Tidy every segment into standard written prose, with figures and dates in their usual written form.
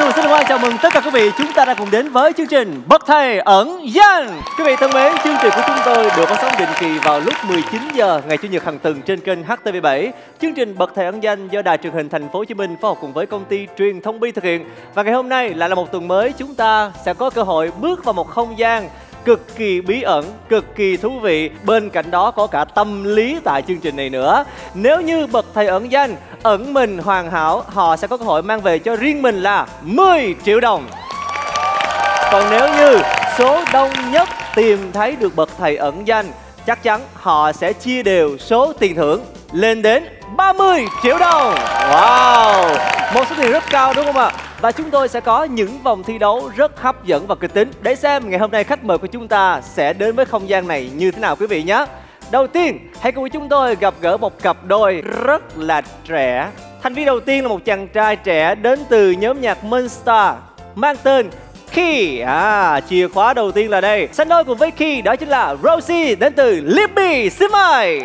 xin được chào mừng tất cả quý vị, chúng ta đã cùng đến với chương trình Bậc Thầy Ẩn Danh. Quý vị thân mến, chương trình của chúng tôi được phát sóng định kỳ vào lúc 19 giờ ngày Chủ nhật hàng tuần trên kênh HTV7. Chương trình Bậc Thầy Ẩn Danh do Đài Truyền hình Thành phố Hồ Chí Minh phối hợp cùng với công ty Truyền thông Bi thực hiện. Và ngày hôm nay lại là một tuần mới, chúng ta sẽ có cơ hội bước vào một không gian cực kỳ bí ẩn, cực kỳ thú vị. Bên cạnh đó có cả tâm lý tại chương trình này nữa. Nếu như Bậc Thầy Ẩn Danh ẩn mình hoàn hảo, họ sẽ có cơ hội mang về cho riêng mình là 10 triệu đồng. Còn nếu như số đông nhất tìm thấy được Bậc Thầy Ẩn Danh, chắc chắn họ sẽ chia đều số tiền thưởng lên đến 30 triệu đồng. Wow, một số tiền rất cao đúng không ạ? Và chúng tôi sẽ có những vòng thi đấu rất hấp dẫn và kịch tính để xem ngày hôm nay khách mời của chúng ta sẽ đến với không gian này như thế nào quý vị nhé. Đầu tiên, hãy cùng với chúng tôi gặp gỡ một cặp đôi rất là trẻ. Thành viên đầu tiên là một chàng trai trẻ đến từ nhóm nhạc Monster mang tên Key. Chìa khóa đầu tiên là đây. Sánh đôi cùng với Key đó chính là Rosie đến từ Libby. Xin mời.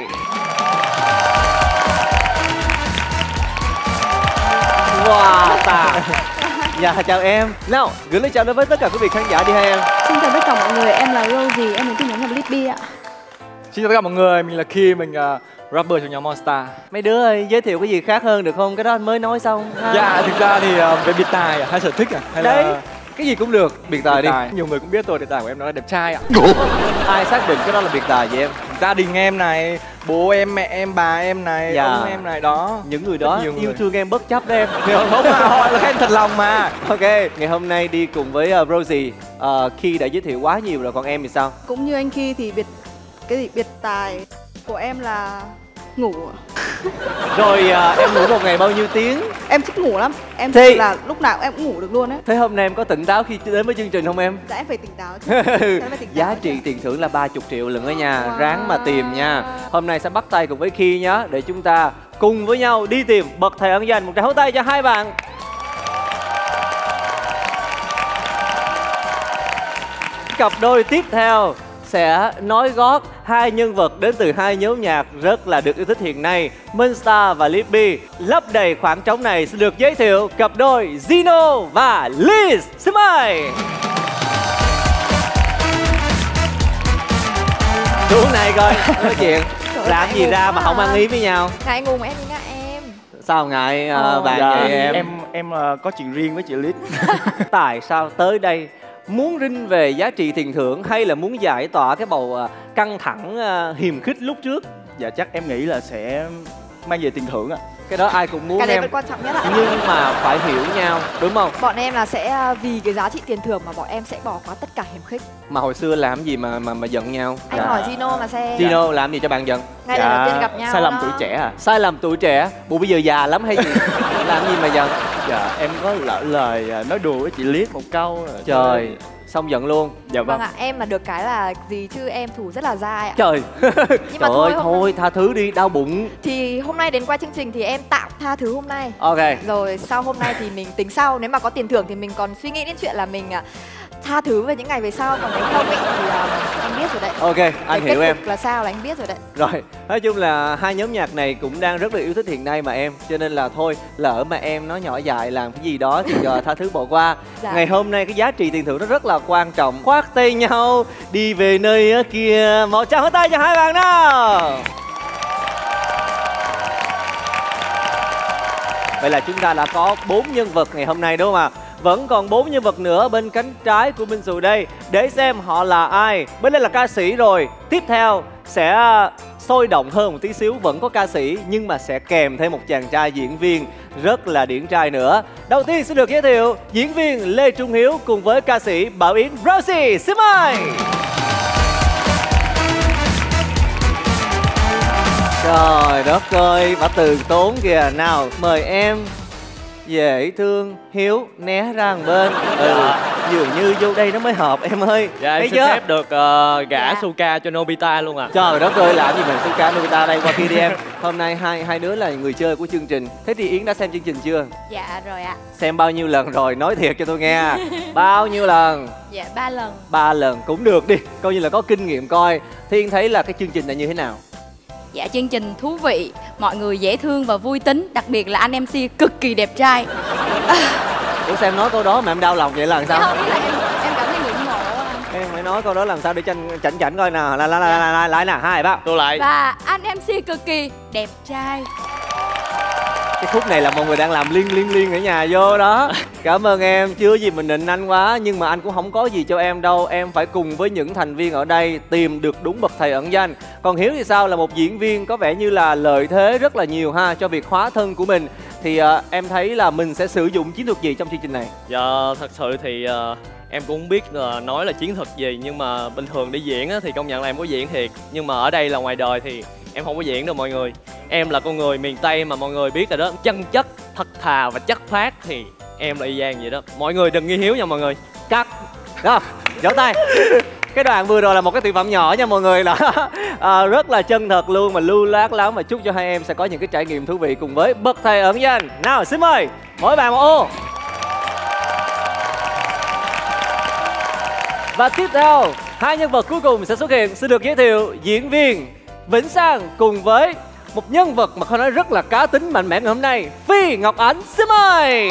Wow, dạ chào em. Nào, gửi lời chào đến với tất cả quý vị khán giả đi hai em. Xin chào tất cả mọi người, em là Rosie, em đến từ nhóm nhạc Libby ạ. Xin chào tất cả mọi người, mình là Key, mình rapper trong nhóm Monster. Mấy đứa ơi, giới thiệu cái gì khác hơn được không? Cái đó anh mới nói xong. Dạ, thực ra thì về biệt tài hay sở thích hay đấy là cái gì cũng được. Biệt tài đi. Nhiều người cũng biết tôi, biệt tài của em nó là đẹp trai ạ. Ai xác định cái đó là biệt tài vậy em? Gia đình em này, bố em, mẹ em, bà em này, dạ. ông em này đó. Những người đó yêu thương em bất chấp đó em. Không mà, là khen thật lòng mà. Ok, ngày hôm nay đi cùng với Rosie, Key đã giới thiệu quá nhiều rồi, còn em thì sao? Cũng như anh Key thì biệt tài của em là ngủ. Rồi em ngủ một ngày bao nhiêu tiếng? Em thích ngủ lắm, em thì thích là lúc nào em cũng ngủ được luôn á. Thế hôm nay em có tỉnh táo khi đến với chương trình không em? Dạ em phải tỉnh táo chứ. Em phải tỉnh táo Giá trị tiền thưởng là 30 triệu lần đó nha. Ráng mà tìm nha. Hôm nay sẽ bắt tay cùng với Key nhé, để chúng ta cùng với nhau đi tìm Bậc Thầy Ẩn Danh. Một tràng pháo tay cho hai bạn. Cặp đôi tiếp theo sẽ nói gót hai nhân vật đến từ hai nhóm nhạc rất là được yêu thích hiện nay, Monster và Libby. Lấp đầy khoảng trống này xin được giới thiệu cặp đôi Zino và Liz. Xin mời. Chú này coi nói chuyện làm gì ra mà không ăn ý với nhau? Ngại ngùng em đi ngại em. Sao ngại bạn Dạ, vậy em? Em có chuyện riêng với chị Liz. Tại sao tới đây? Muốn rinh về giá trị tiền thưởng hay là muốn giải tỏa cái bầu căng thẳng hiềm khích lúc trước? Dạ chắc em nghĩ là sẽ mang về tiền thưởng ạ. Cái đó ai cũng muốn Cái đấy em. vẫn quan trọng nhất ạ. Nhưng mà phải hiểu nhau, đúng không? Bọn em là sẽ vì cái giá trị tiền thưởng mà bọn em sẽ bỏ qua tất cả hiềm khích. Mà hồi xưa làm gì mà giận nhau? Anh hỏi Gino mà xem. Gino làm gì cho bạn giận? Ngay lần đầu tiên gặp nhau sai lầm đó. tuổi trẻ à? Sai lầm tuổi trẻ? Bộ bây giờ già lắm hay gì? Làm gì mà giận? Dạ em có lỡ lời nói đùa với chị Liz một câu. Trời, xong giận luôn. Dạ Vâng ạ, em mà được cái là gì chứ em thủ rất là dai ạ. Trời. Nhưng mà Trời ơi, hôm thôi tha thứ đi, đau bụng. Thì hôm nay đến qua chương trình thì em tạm tha thứ hôm nay. Ok. Rồi sau hôm nay thì mình tính sau. Nếu mà có tiền thưởng thì mình còn suy nghĩ đến chuyện là mình tha thứ về những ngày về sau. Còn nếu không ấy thì anh biết rồi đấy. Ok, anh hiểu em. Kết cục là sao là anh biết rồi đấy. Rồi, nói chung là hai nhóm nhạc này cũng đang rất là yêu thích hiện nay mà em. Cho nên là thôi, lỡ mà em nói nhỏ dại làm cái gì đó thì tha thứ bỏ qua. Dạ. Ngày hôm nay cái giá trị tiền thưởng nó rất là quan trọng. Khoác tay nhau, đi về nơi kia. Một tràng pháo tay cho hai bạn nào. Vậy là chúng ta đã có 4 nhân vật ngày hôm nay đúng không ạ? Vẫn còn 4 nhân vật nữa bên cánh trái của Minh Xù đây. Để xem họ là ai. Bên đây là ca sĩ rồi. Tiếp theo sẽ sôi động hơn một tí xíu. Vẫn có ca sĩ nhưng mà sẽ kèm thêm một chàng trai diễn viên rất là điển trai nữa. Đầu tiên sẽ được giới thiệu diễn viên Lê Trung Hiếu cùng với ca sĩ Bảo Yến Rosie. Xin mời. Trời đất ơi, bà từ tốn kìa. Nào, mời em. Dễ thương, Hiếu, né ra một bên. Dường như vô đây nó mới hợp em ơi. Dạ em xin phép được gả Suka cho Nobita luôn à. Trời đất ơi, làm gì mà Suka Nobita đây, qua kia đi em. Hôm nay hai đứa là người chơi của chương trình. Thế thì Yến đã xem chương trình chưa? Dạ rồi ạ. Xem bao nhiêu lần rồi, nói thiệt cho tôi nghe. Bao nhiêu lần? Dạ 3 lần. 3 lần cũng được đi, coi như là có kinh nghiệm coi. Thiên thấy là cái chương trình này như thế nào? Dạ chương trình thú vị, mọi người dễ thương và vui tính, đặc biệt là anh MC cực kỳ đẹp trai. Ủa sao em nói câu đó mà em đau lòng vậy là làm sao? Không, ý là em cảm thấy ngưỡng mộ anh. Em phải nói câu đó làm sao để chảnh chảnh coi nào. Lại nè, 2, 3. Tôi lại. Và anh MC cực kỳ đẹp trai. Cái khúc này là mọi người đang làm liên ở nhà vô đó. Cảm ơn em, chưa gì mình nịnh anh quá. Nhưng mà anh cũng không có gì cho em đâu. Em phải cùng với những thành viên ở đây tìm được đúng bậc thầy ẩn danh. Còn Hiếu thì sao, là một diễn viên có vẻ như là lợi thế rất là nhiều ha cho việc hóa thân của mình. Thì em thấy là mình sẽ sử dụng chiến thuật gì trong chương trình này? Dạ thật sự thì em cũng không biết là nói là chiến thuật gì. Nhưng mà bình thường đi diễn á, thì công nhận là em có diễn thiệt. Nhưng mà ở đây là ngoài đời thì em không có diễn đâu mọi người. Em là con người miền Tây mà mọi người biết rồi đó. Chân chất, thật thà và chất phác thì em là y gan vậy đó. Mọi người đừng nghi Hiếu nha mọi người. Cắt. Đó, vỗ tay. Cái đoạn vừa rồi là một cái tuyệt phẩm nhỏ nha mọi người, là rất là chân thật luôn, mà lưu loát lắm. Mà chúc cho hai em sẽ có những cái trải nghiệm thú vị cùng với bậc thầy ẩn danh. Nào xin mời mỗi bạn một ô. Và tiếp theo, hai nhân vật cuối cùng sẽ xuất hiện. Xin được giới thiệu diễn viên Vĩnh Sang cùng với một nhân vật màเขาnói rất là cá tính mạnh mẽ ngày hôm nay, Phi Ngọc Ánh. Xin mời.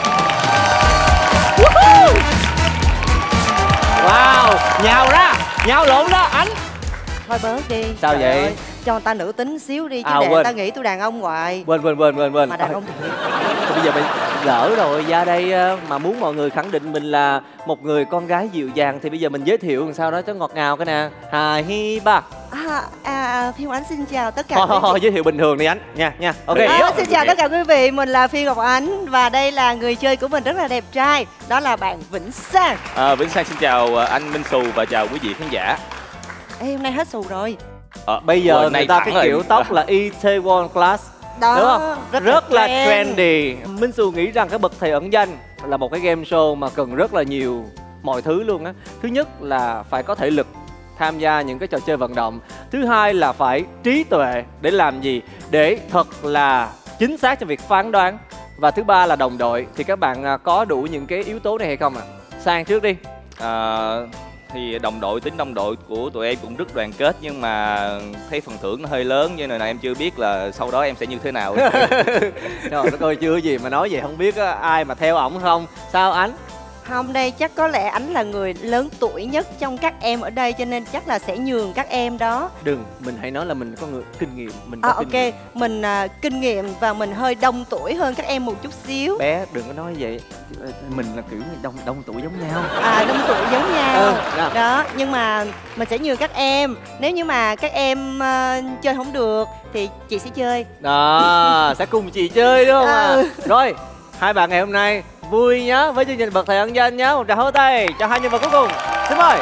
Wow, nhào ra, nhào lộn đó Ánh. Thôi bớt đi. Sao Trời vậy? ơi, cho người ta nữ tính xíu đi chứ À, để quên. người ta nghĩ tôi đàn ông hoài. Quên. Mà đàn ông thiệt. Bây giờ mình lỡ rồi, ra đây mà muốn mọi người khẳng định mình là một người con gái dịu dàng thì bây giờ mình giới thiệu làm sao đó cho ngọt ngào cái nè. 2, 3. Phi Ngọc Ánh xin chào tất cả Thôi, giới thiệu bình thường đi Ánh nha. Ok. xin chào tất cả quý vị, mình là Phi Ngọc Ánh và đây là người chơi của mình rất là đẹp trai, đó là bạn Vĩnh Sang. Vĩnh Sang xin chào anh Minh Xù và chào quý vị khán giả. Ê, hôm nay hết xù rồi. Bây giờ người ta cái kiểu tóc là Itaewon Class. Đó, đúng không? Rất là trend. trendy. Minh Xù nghĩ rằng cái bậc thầy ẩn danh là một cái game show mà cần rất là nhiều mọi thứ luôn á. Thứ nhất là phải có thể lực tham gia những cái trò chơi vận động. Thứ hai là phải trí tuệ để làm gì? Để thật là chính xác trong việc phán đoán. Và thứ ba là đồng đội. Thì các bạn có đủ những cái yếu tố này hay không ạ? Sang trước đi. Thì tính đồng đội của tụi em cũng rất đoàn kết, nhưng mà thấy phần thưởng nó hơi lớn cho nên là em chưa biết là sau đó em sẽ như thế nào. Trời đất ơi, chưa gì mà nói vậy, không biết ai mà theo ổng không? Sao Ánh? Không, đây chắc có lẽ Ánh là người lớn tuổi nhất trong các em ở đây cho nên chắc là sẽ nhường các em đó. Đừng, mình hãy nói là mình có người kinh nghiệm, mình có kinh nghiệm. Mình kinh nghiệm và mình hơi đông tuổi hơn các em một chút xíu. Bé đừng có nói vậy, mình là kiểu đông tuổi giống nhau. Đông tuổi giống nhau. Đó. Đó, nhưng mà mình sẽ nhường các em. Nếu như mà các em chơi không được thì chị sẽ chơi. Đó, sẽ cùng chị chơi đúng không ạ? Rồi, hai bạn ngày hôm nay vui nhá với chương trình bậc thầy ẩn danh nhá. Một tràng hô tay cho hai nhân vật cuối cùng. Xin mời.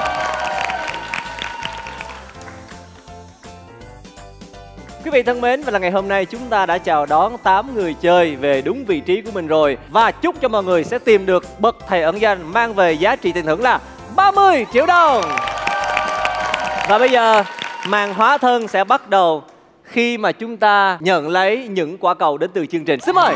Quý vị thân mến, và là ngày hôm nay chúng ta đã chào đón 8 người chơi về đúng vị trí của mình rồi. Và chúc cho mọi người sẽ tìm được bậc thầy ẩn danh mang về giá trị tiền thưởng là 30 triệu đồng. Và bây giờ màn hóa thân sẽ bắt đầu khi mà chúng ta nhận lấy những quả cầu đến từ chương trình. Xin mời.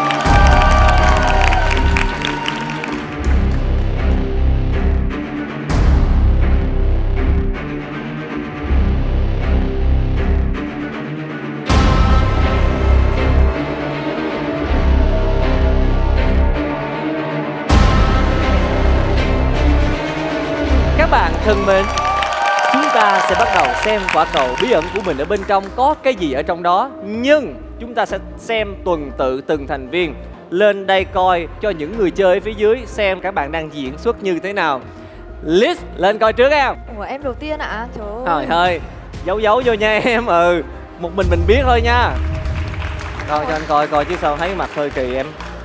Các bạn thân mến, chúng ta sẽ bắt đầu xem quả cầu bí ẩn của mình ở bên trong có cái gì ở trong đó. Nhưng chúng ta sẽ xem tuần tự từng thành viên lên đây coi cho những người chơi ở phía dưới xem các bạn đang diễn xuất như thế nào. Liz lên coi trước em. Ủa, em đầu tiên ạ? Trời ơi. Trời ơi, giấu vô nha em. Một mình biết thôi nha. Coi cho anh coi chứ sao thấy mặt hơi kỳ em.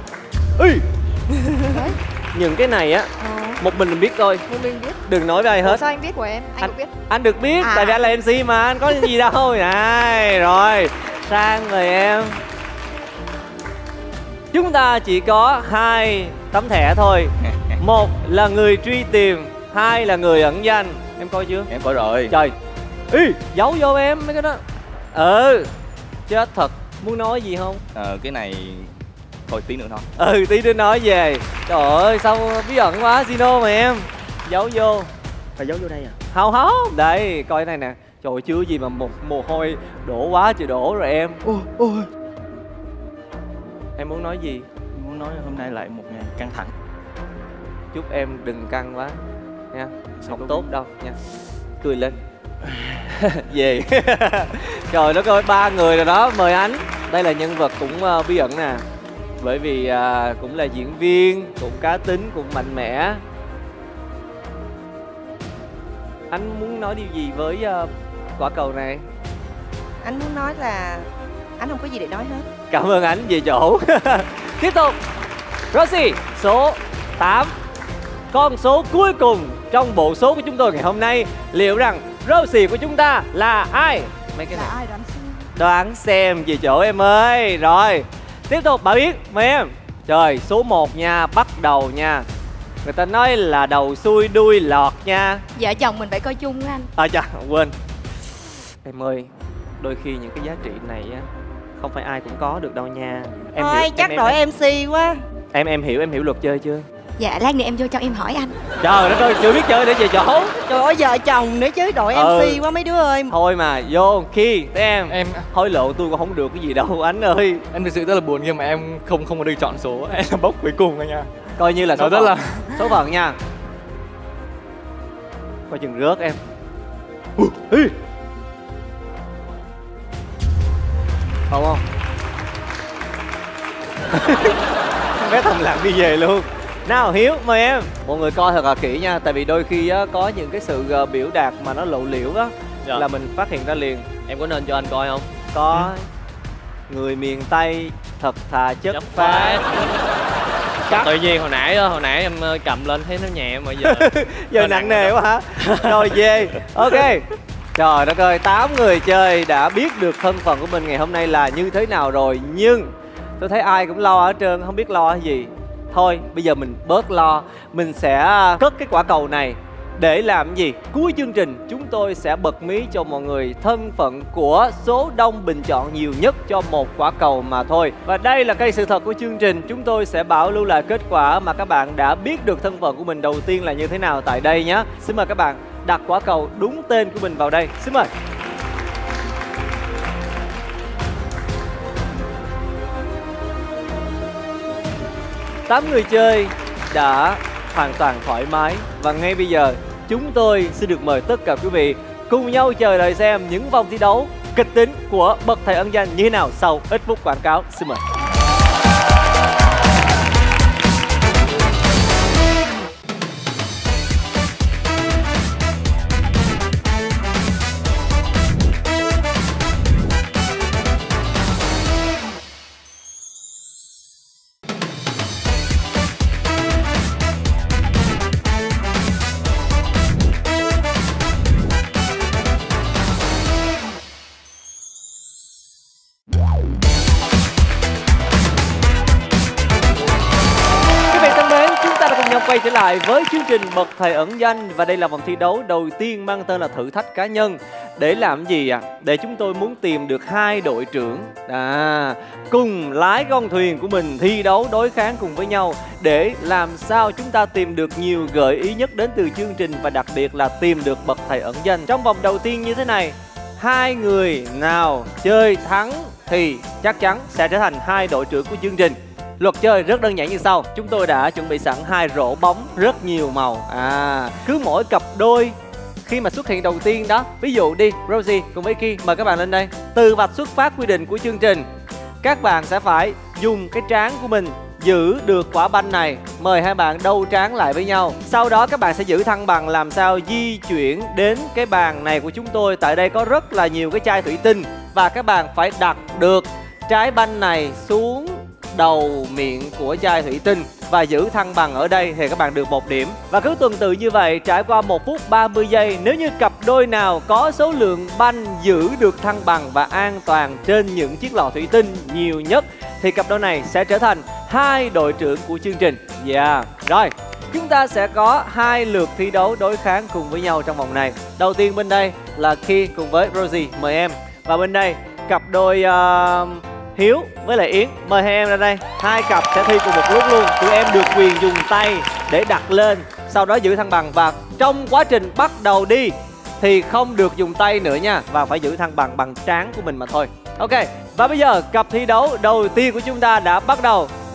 Những cái này á, một mình biết thôi. Một mình biết. Đừng nói với ai hết. Sao anh biết của em? Anh cũng biết. Anh được biết, tại vì anh là MC mà, anh có gì đâu. Này, rồi, sang rồi em. Chúng ta chỉ có 2 tấm thẻ thôi. Một là người truy tìm, 2 là người ẩn danh. Em coi chưa? Em coi rồi. Trời, giấu vô em mấy cái đó. Chết thật. Muốn nói gì không? Cái này thôi tí nữa nói. Tí nữa nói về. Trời ơi, sao bí ẩn quá, Zino mà em. Giấu vô. Phải giấu vô đây à? Không. Đây, coi cái này nè. Trời ơi, chưa gì mà một mồ hôi đổ quá trời đổ rồi em. Ôi. Em muốn nói gì? Nói muốn nói hôm nay lại một ngày căng thẳng. Chúc em đừng căng quá nha, Sao không tốt đâu nha. Cười lên. Về. Trời đất ơi, 3 người rồi đó. Mời anh. Đây là nhân vật cũng bí ẩn nè, bởi vì cũng là diễn viên, cũng cá tính, cũng mạnh mẽ. Anh muốn nói điều gì với quả cầu này? Anh muốn nói là anh không có gì để nói hết. Cảm ơn anh, về chỗ. Tiếp tục. Rosie, số 8. Con số cuối cùng trong bộ số của chúng tôi ngày hôm nay. Liệu rằng Rosie của chúng ta là ai? Mấy cái này Là ai đoán xem. đoán xem, về chỗ em ơi. Rồi, tiếp tục Bảo Yến, mời em. Trời, số 1 nha, bắt đầu nha. Người ta nói là đầu xuôi đuôi lọt nha. Vợ chồng mình phải coi chung anh. Chà, quên. Em ơi, đôi khi những cái giá trị này á không phải ai cũng có được đâu nha. Em Thôi hiểu, chắc đổi MC quá. Em hiểu luật chơi chưa? Dạ lát nữa em vô cho em hỏi anh. Trời đất ơi, chưa biết chơi để về chỗ. Trời ơi, vợ chồng nữa chứ, đổi MC quá mấy đứa ơi. Thôi mà, vô, khi tới em. Em Hối lộ tôi cũng không được cái gì đâu anh ơi. em thực sự rất là buồn khi mà em không có được chọn số. Em là bốc cuối cùng anh nha. Coi như là số Nó rất phận. là Số phận nha. Coi chừng rớt em. Không không? Bé thầm lặng đi về luôn. Nào Hiếu, mời em. Mọi người coi thật là kỹ nha. Tại vì đôi khi á, có những cái sự biểu đạt mà nó lộ liễu á, Dạ. là mình phát hiện ra liền. Em có nên cho anh coi không? Có người miền Tây thật thà chất Chất phác. Chắc Tự nhiên hồi nãy em cầm lên thấy nó nhẹ mà giờ giờ Hơi nặng nặng nề rồi quá hả? Rồi về. Ok. Trời đất ơi, 8 người chơi đã biết được thân phận của mình ngày hôm nay là như thế nào rồi. Nhưng tôi thấy ai cũng lo hết trơn, không biết lo cái gì. Thôi, bây giờ mình bớt lo. Mình sẽ cất cái quả cầu này để làm cái gì? Cuối chương trình chúng tôi sẽ bật mí cho mọi người thân phận của số đông bình chọn nhiều nhất cho một quả cầu mà thôi. Và đây là cây sự thật của chương trình. Chúng tôi sẽ bảo lưu lại kết quả mà các bạn đã biết được thân phận của mình đầu tiên là như thế nào tại đây nhé. Xin mời các bạn đặt quả cầu đúng tên của mình vào đây. Xin mời. Tám người chơi đã hoàn toàn thoải mái. Và ngay bây giờ chúng tôi xin được mời tất cả quý vị cùng nhau chờ đợi xem những vòng thi đấu kịch tính của bậc thầy ân danh như thế nào sau ít phút quảng cáo. Xin mời. Quay trở lại với chương trình Bậc Thầy Ẩn Danh. Và đây là vòng thi đấu đầu tiên mang tên là thử thách cá nhân. Để làm gì ạ? Để chúng tôi muốn tìm được 2 đội trưởng cùng lái con thuyền của mình thi đấu đối kháng cùng với nhau. Để làm sao chúng ta tìm được nhiều gợi ý nhất đến từ chương trình. Và đặc biệt là tìm được Bậc Thầy Ẩn Danh. Trong vòng đầu tiên như thế này, 2 người nào chơi thắng thì chắc chắn sẽ trở thành 2 đội trưởng của chương trình. Luật chơi rất đơn giản như sau. Chúng tôi đã chuẩn bị sẵn 2 rổ bóng rất nhiều màu. Cứ mỗi cặp đôi khi mà xuất hiện đầu tiên đó, ví dụ đi Rosie cùng với Ki, mời các bạn lên đây. Từ vạch xuất phát quy định của chương trình, các bạn sẽ phải dùng cái trán của mình giữ được quả banh này. Mời hai bạn đâu trán lại với nhau. Sau đó các bạn sẽ giữ thăng bằng làm sao di chuyển đến cái bàn này của chúng tôi. Tại đây có rất là nhiều cái chai thủy tinh và các bạn phải đặt được trái banh này xuống đầu miệng của chai thủy tinh và giữ thăng bằng ở đây thì các bạn được 1 điểm. Và cứ tuần tự như vậy trải qua 1 phút 30 giây. Nếu như cặp đôi nào có số lượng banh giữ được thăng bằng và an toàn trên những chiếc lọ thủy tinh nhiều nhất thì cặp đôi này sẽ trở thành 2 đội trưởng của chương trình. Rồi, chúng ta sẽ có 2 lượt thi đấu đối kháng cùng với nhau trong vòng này. Đầu tiên bên đây là Ki cùng với Rosie, mời em. Và bên đây cặp đôi Hiếu với lại Yến, mời hai em ra đây. 2 cặp sẽ thi cùng một lúc luôn. Tụi em được quyền dùng tay để đặt lên, sau đó giữ thăng bằng. Và trong quá trình bắt đầu đi thì không được dùng tay nữa nha, và phải giữ thăng bằng bằng trán của mình mà thôi. Ok, và bây giờ cặp thi đấu đầu tiên của chúng ta đã bắt đầu.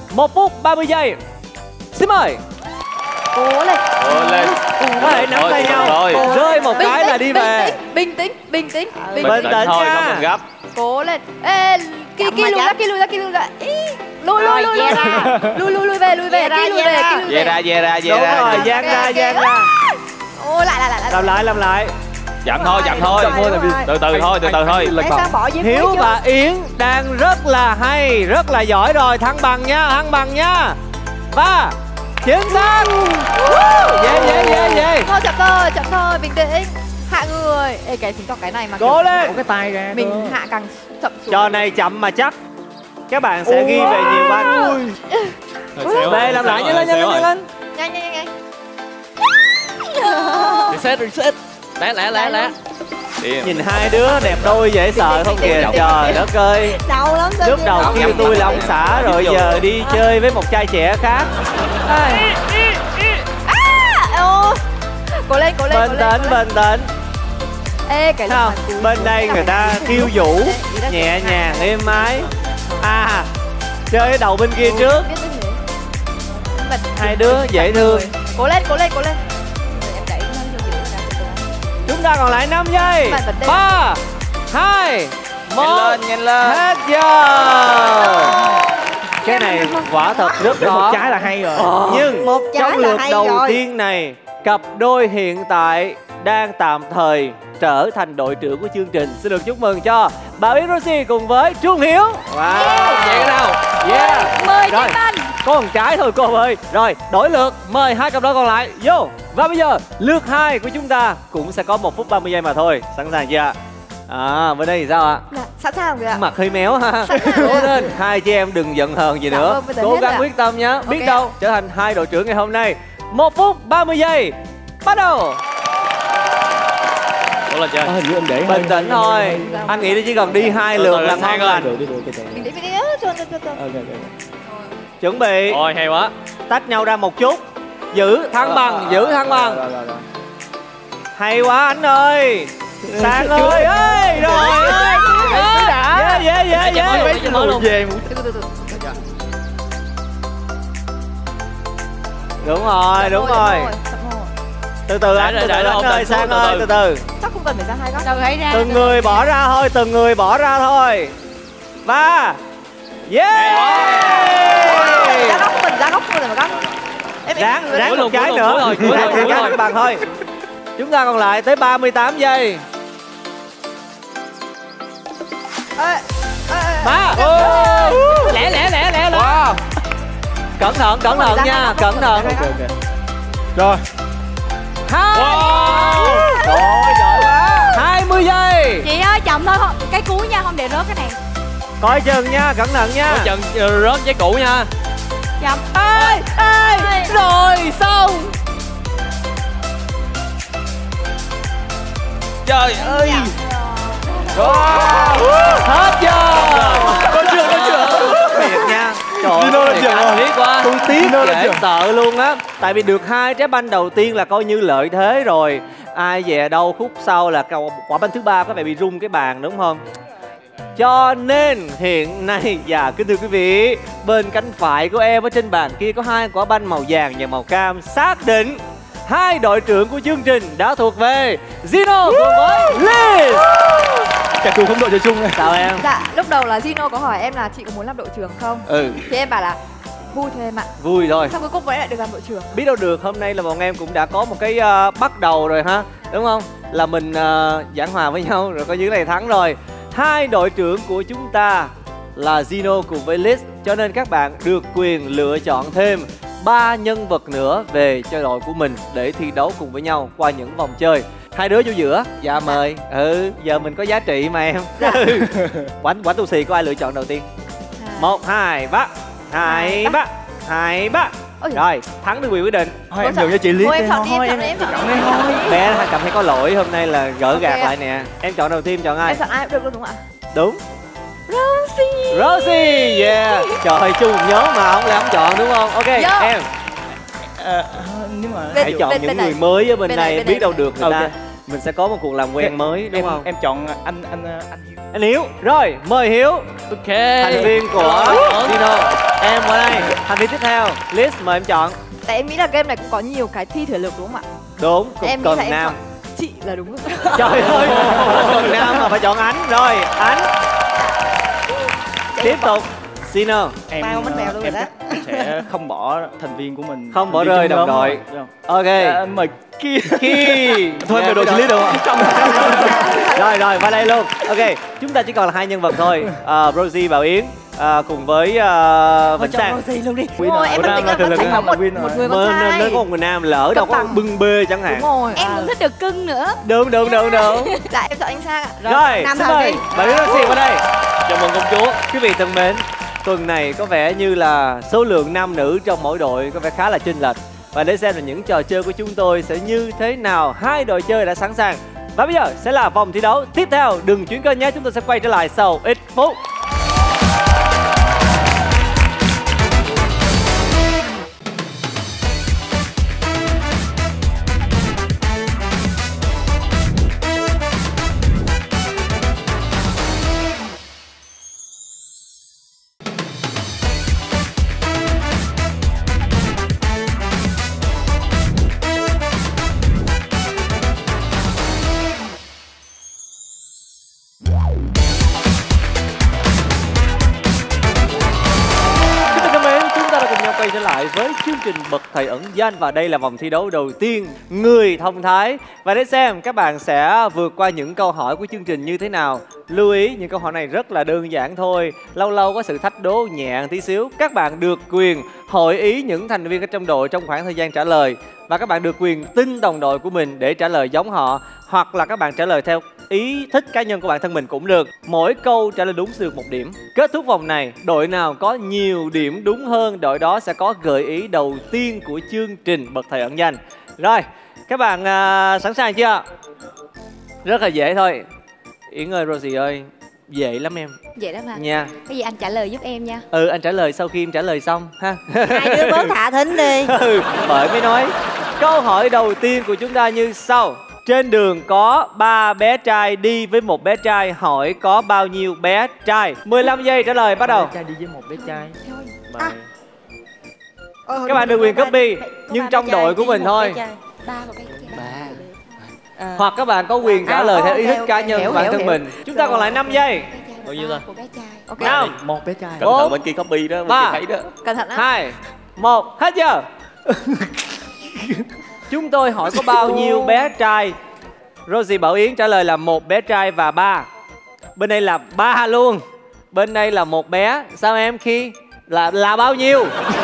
1 phút 30 giây. Xin mời. Cố lên. Cố lên. Có thể nắm tay nhau. Rơi một cái là đi về. Bình tĩnh. Bình tĩnh thôi, nha. không cần gấp. Cố lên. Ê, Ki lùi ra. Lùi về. Về ra. Đúng rồi, dang ra. Ô, lại. Làm lại. Chậm thôi. Từ từ thôi. Ê, sao bỏ dưới Hiếu cuối chưa? và Yến đang rất là hay, rất là giỏi rồi. Thăng bằng nha. Và chính xác. Yeah. Thôi chậm thôi, bình tĩnh. Hạ người. Ê, cái chứng tỏ cái này mà Cố lên. cái tay ra. mình hạ càng chậm xuống. Trò này chậm mà chắc. Các bạn sẽ ghi về nhiều banh. Về làm lại, nhanh lên. Nhanh. Reset. Lẹ. Nhìn hai đứa đẹp đôi dễ sợ không kìa. Trời đất ơi. Đau lắm. Lúc đầu kêu tôi là ông xã rồi giờ đi chơi với một trai trẻ khác. Cố lên. Bình tĩnh. Ê, cái Sao? Bên đây người ta khiêu vũ nhẹ nhàng êm ái. Chơi cái đầu bên kia trước. Hai đứa dễ thương. Cố lên. Chúng ta còn lại 5 giây. 3, 2, 1. Nhanh lên. Hết giờ. Cái này quả thật rất Để một khó. trái là hay rồi. Nhưng Một trái trong là lượt hay đầu rồi. tiên này, cặp đôi hiện tại đang tạm thời trở thành đội trưởng của chương trình. Xin được chúc mừng cho Bảo Yến Rosie cùng với Trung Hiếu. Wow, vậy cái nào? Yeah. Mời Rồi, Kim Anh. có một trái thôi cô ơi. Rồi, đổi lượt, mời hai cặp đôi còn lại vô. Và bây giờ, lượt 2 của chúng ta cũng sẽ có 1 phút 30 giây mà thôi. Sẵn sàng chưa? Bên đây thì sao ạ? Sẵn sàng rồi ạ. Mặt hơi méo ha. Cố lên, hai chị em đừng giận hờn gì Dạ nữa. vâng, bây giờ Cố hết gắng rồi ạ. quyết tâm nhé. Biết Ok đâu trở thành hai đội trưởng ngày hôm nay. 1 phút 30 giây. Bắt đầu. Cố lên chơi. Hình như anh để Bình tĩnh thôi. Anh nghĩ chỉ cần đi 2 lượt là ngon lành. Được. Bình tĩnh. Ok. Chuẩn bị. Ôi hay quá. Tách nhau ra một chút. Giữ thăng bằng. Rồi. Hay quá anh ơi. Sang ơi. Ê, rồi ơi. Yeah. Mới luôn. Về Từ. Đúng rồi. Từ từ anh ơi, Sang ơi, từ từ. Chắc không cần phải ra hai góc. Từ hãy ra. Từng người bỏ ra thôi. Và yeah. Ra góc không cần phải góc. Ráng một trái nữa. Ráng cân bằng thôi. Chúng ta còn lại tới 38 giây. 3. Lẹ. Wow. Cẩn thận nha, cẩn thận. Rồi. 2. Rồi, giỏi quá. 20 giây. Chị ơi chậm thôi, cái cuối nha, không để rớt cái này. Coi chừng nha, cẩn thận nha. Coi chừng rớt giấy cũ nha. Chậm. Rồi xong. Trời ơi. Hết giờ. Có chưa? Thiệt nha. Trời Dino lên trường rồi. Biết quá. Tôi tiếc Dino lên dễ trường. sợ luôn á. Tại vì được 2 trái banh đầu tiên là coi như lợi thế rồi. Ai về đâu khúc sau là quả banh thứ 3 có vẻ bị rung cái bàn đúng không? Cho nên hiện nay kính thưa quý vị, bên cánh phải của em ở trên bàn kia có 2 quả banh màu vàng và màu cam. Xác định 2 đội trưởng của chương trình đã thuộc về Dino cùng với Liz. Cả tù không đội cho chung này. Sao em? Dạ, lúc đầu là Gino có hỏi em là chị có muốn làm đội trưởng không? Thì em bảo là vui thôi em ạ. Vui thôi. Xong cuối cùng vẫn lại được làm đội trưởng. Biết đâu được hôm nay là bọn em cũng đã có một cái bắt đầu rồi ha, đúng không? Là mình giảng hòa với nhau rồi, coi như này thắng rồi. 2 đội trưởng của chúng ta là Gino cùng với Liz, cho nên các bạn được quyền lựa chọn thêm 3 nhân vật nữa về cho đội của mình để thi đấu cùng với nhau qua những vòng chơi. 2 đứa vô giữa. Dạ mời. Giờ mình có giá trị mà em. Quánh tu xì có ai lựa chọn đầu tiên? 1, 2, 3. 2, 3. Rồi, thắng được quyền quyết định. Thôi em nhường cho chị Liz. Thôi em chọn đi, em chọn đi. Bé thằng cầm thấy có lỗi, hôm nay là gỡ gạt lại nè. Em chọn đầu tiên, chọn ai? Em chọn ai cũng được luôn đúng không ạ? Đúng. Rosie. Rosie, yeah. Trời ơi, chung một nhóm mà không lẽ không chọn đúng không? Ok, em. Nhưng mà Hãy chọn những người mới ở bên này, biết đâu được người ta. Ok. Mình sẽ có một cuộc làm quen mới đúng không? Em chọn anh Hiếu. Anh Hiếu. Rồi, mời Hiếu. Ok. Thành viên của Dino. Em qua đây. Thành viên tiếp theo, Liz mời em chọn. Tại em nghĩ là game này cũng có nhiều cái thi thể lực đúng không ạ? Đúng, Em cần nghĩ là em nam. chọn chị là đúng rồi. Trời ơi, cần nam mà phải chọn Ánh. Rồi, Ánh. Tiếp tục, Sino. Em Bao bánh bèo luôn rồi đó. em sẽ không bỏ thành viên của mình. Không bỏ thành viên rơi trong đồng nhóm đội. rồi, được không? Ok. Em mời kia. Khi Thôi em đồ xử lý được không? Rồi vào đây luôn. Ok, chúng ta chỉ còn là 2 nhân vật thôi. Rosie, Bảo Yến cùng với Vĩnh Sang. Rosie luôn đi. Đúng rồi, em vẫn tính là vẫn phải có một người con Nên trai. có một người nam lỡ đâu có bằng. bưng bê chẳng hạn. Đúng rồi. Em cũng thích được cưng nữa. Đúng. Dạ em chọn anh Sang ạ. Rồi, Nam xin thần mời đi. Bảo Yến Rosie qua đây. Chào mừng công chúa. Quý vị thân mến, tuần này có vẻ như là số lượng nam nữ trong mỗi đội có vẻ khá là chênh lệch. Và để xem là những trò chơi của chúng tôi sẽ như thế nào, hai đội chơi đã sẵn sàng. Và bây giờ sẽ là vòng thi đấu tiếp theo. Đừng chuyển kênh nhé, chúng tôi sẽ quay trở lại sau ít phút. Quay trở lại với chương trình Bậc Thầy Ẩn Danh. Và đây là vòng thi đấu đầu tiên, người thông thái. Và để xem các bạn sẽ vượt qua những câu hỏi của chương trình như thế nào. Lưu ý những câu hỏi này rất là đơn giản thôi. Lâu lâu có sự thách đố nhẹ tí xíu. Các bạn được quyền hội ý những thành viên ở trong đội trong khoảng thời gian trả lời. Và các bạn được quyền tin đồng đội của mình để trả lời giống họ. Hoặc là các bạn trả lời theo ý thích cá nhân của bản thân mình cũng được. Mỗi câu trả lời đúng sẽ được 1 điểm. Kết thúc vòng này, đội nào có nhiều điểm đúng hơn, đội đó sẽ có gợi ý đầu tiên của chương trình Bậc Thầy Ẩn Danh. Rồi, các bạn sẵn sàng chưa? Rất là dễ thôi. Yến ơi, Rosie ơi, dễ lắm em. Vậy đó mà. Nha. Cái gì anh trả lời giúp em nha. Anh trả lời sau khi em trả lời xong ha. Hai đứa bớt thả thính đi. Bởi mới nói. Câu hỏi đầu tiên của chúng ta như sau. Trên đường có 3 bé trai đi với 1 bé trai, hỏi có bao nhiêu bé trai? 15 giây trả lời bắt đầu. Bé trai đi với một bé trai. Các bạn được quyền copy nhưng trong đội của mình thôi. 3 một cái. Hoặc các bạn có quyền trả lời theo ý thích cá nhân của bản thân mình. Chúng ta còn lại 5 giây. Bao nhiêu ta? Của bé trai. Ok. 5, Một bé trai. Cẩn thận bên kia copy đó, bên kia 3, thấy đó. Cẩn thận á. 2, 1, hết giờ. Chúng tôi hỏi có bao nhiêu bé trai. Rosie, Bảo Yến trả lời là 1 bé trai và 3. Bên đây là 3 luôn. Bên đây là 1 bé. Sao em Khi? Là bao nhiêu?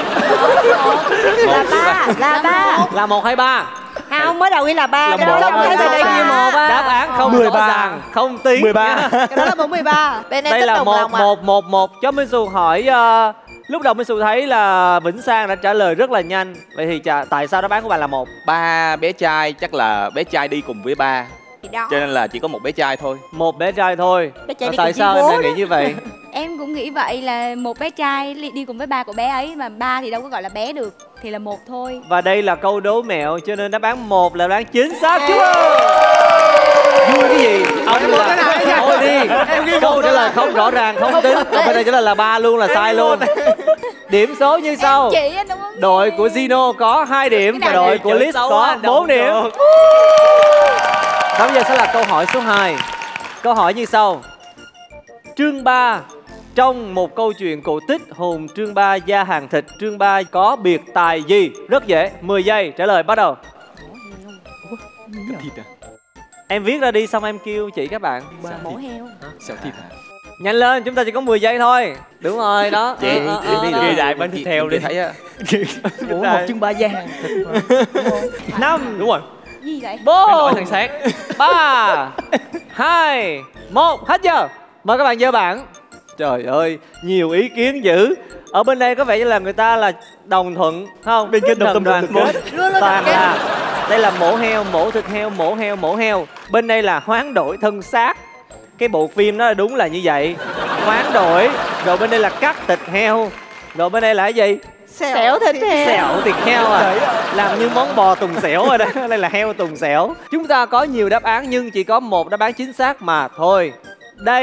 Là 3. Là 1 hay 3? Không, mới đầu nghĩ là 3. Là Cái đó một. trong thấy đây nhiều một á. Đáp án không 13. rõ ràng, không tiếng. 13. Cái đó là bóng 13. Bên em Đây rất là đồng lòng ạ. 1 cho Minh Xu hỏi. Lúc đầu Minh Xu thấy là Vĩnh Sang đã trả lời rất là nhanh. Vậy thì tại sao đáp án của bạn là 1? 3 bé trai, chắc là bé trai đi cùng với 3. Thì đó. Cho nên là chỉ có 1 bé trai thôi. 1 bé trai thôi. Bé trai đi Tại cùng sao với em bố lại đó. nghĩ như vậy? Em cũng nghĩ vậy, là một bé trai đi cùng với ba của bé ấy, mà ba thì đâu có gọi là bé được, thì là một thôi. Và đây là câu đố mẹo cho nên đáp án 1 là đáp án chính xác. Chúc mừng. Vui cái gì? Ông là thôi đi. Câu trả lời không rõ ràng, không tính. Còn bên đây trả lời là 3 luôn, là sai luôn. Điểm số như sau. Chị anh đúng không? Đội của Zino có 2 điểm và đội của Liz có 4 điểm. Và bây giờ sẽ là câu hỏi số 2. Câu hỏi như sau. Trương Ba trong một câu chuyện cổ tích hồn Trương Ba gia hàng thịt, Trương Ba có biệt tài gì? Rất dễ, 10 giây trả lời bắt đầu. Thịt à? Em viết ra đi xong em kêu chị các bạn. Mổ heo. Xào thịt à? Nhanh lên, chúng ta chỉ có 10 giây thôi. Đúng rồi, đó. Chị đi Ghi đại bên thịt heo đi. Thấy á. Ủa, một chương ba gia hàng thịt mà. 5, Đúng rồi. Gì vậy? 4, Thân xác. 3, 2, 1, hết giờ. Mời các bạn giơ bảng. Trời ơi, nhiều ý kiến dữ. Ở bên đây có vẻ như là người ta là đồng thuận, không? Bên kênh đồng đoàn kết. Toàn là đây là mổ heo, mổ thịt heo, mổ heo, mổ heo. Bên đây là hoán đổi thân xác. Cái bộ phim đó là đúng là như vậy. Hoán đổi. Rồi bên đây là cắt thịt heo. Rồi bên đây là cái gì? Xẻo thịt heo. Xẻo thịt heo à? Làm như món bò tùng xẻo rồi đó. Đây là heo tùng xẻo. Chúng ta có nhiều đáp án nhưng chỉ có 1 đáp án chính xác mà thôi. Đây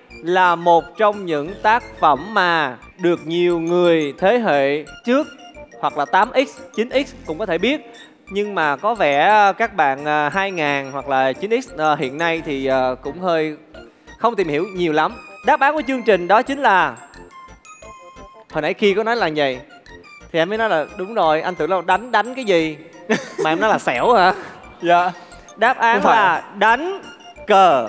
là một trong những tác phẩm mà được nhiều người thế hệ trước hoặc là 8X, 9X cũng có thể biết. Nhưng mà có vẻ các bạn 2000 hoặc là 9X hiện nay thì cũng hơi không tìm hiểu nhiều lắm. Đáp án của chương trình đó chính là, hồi nãy kia có nói là vậy thì em mới nói là đúng rồi, anh tưởng là đánh cái gì mà em nói là xẻo hả? Dạ. Đáp án là đánh cờ.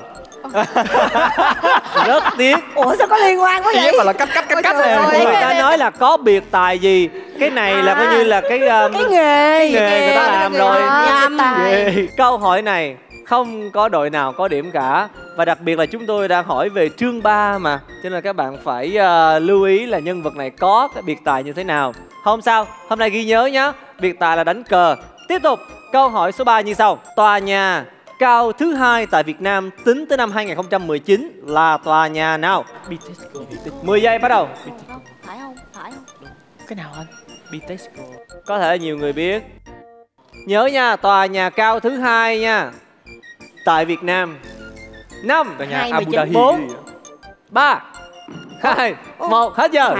Rất tiếc. Ủa sao có liên quan quá vậy? Mà là cách người ta nói là có biệt tài gì, cái này là coi như là cái nghề người ta làm rồi. Tài. Câu hỏi này không có đội nào có điểm cả, và đặc biệt là chúng tôi đang hỏi về chương 3 mà, cho nên là các bạn phải lưu ý là nhân vật này có cái biệt tài như thế nào. Không sao, hôm nay ghi nhớ nhé, biệt tài là đánh cờ. Tiếp tục, câu hỏi số 3 như sau. Tòa nhà cao thứ 2 tại Việt Nam tính tới năm 2019 là tòa nhà nào? 10 giây bắt đầu. Phải không? Phải không? Cái nào anh? Bitexco. Có thể nhiều người biết. Nhớ nha, tòa nhà cao thứ 2 nha, tại Việt Nam. 5, Tòa nhà Abu Dhabi. 4, 3, 2, 1, hết giờ.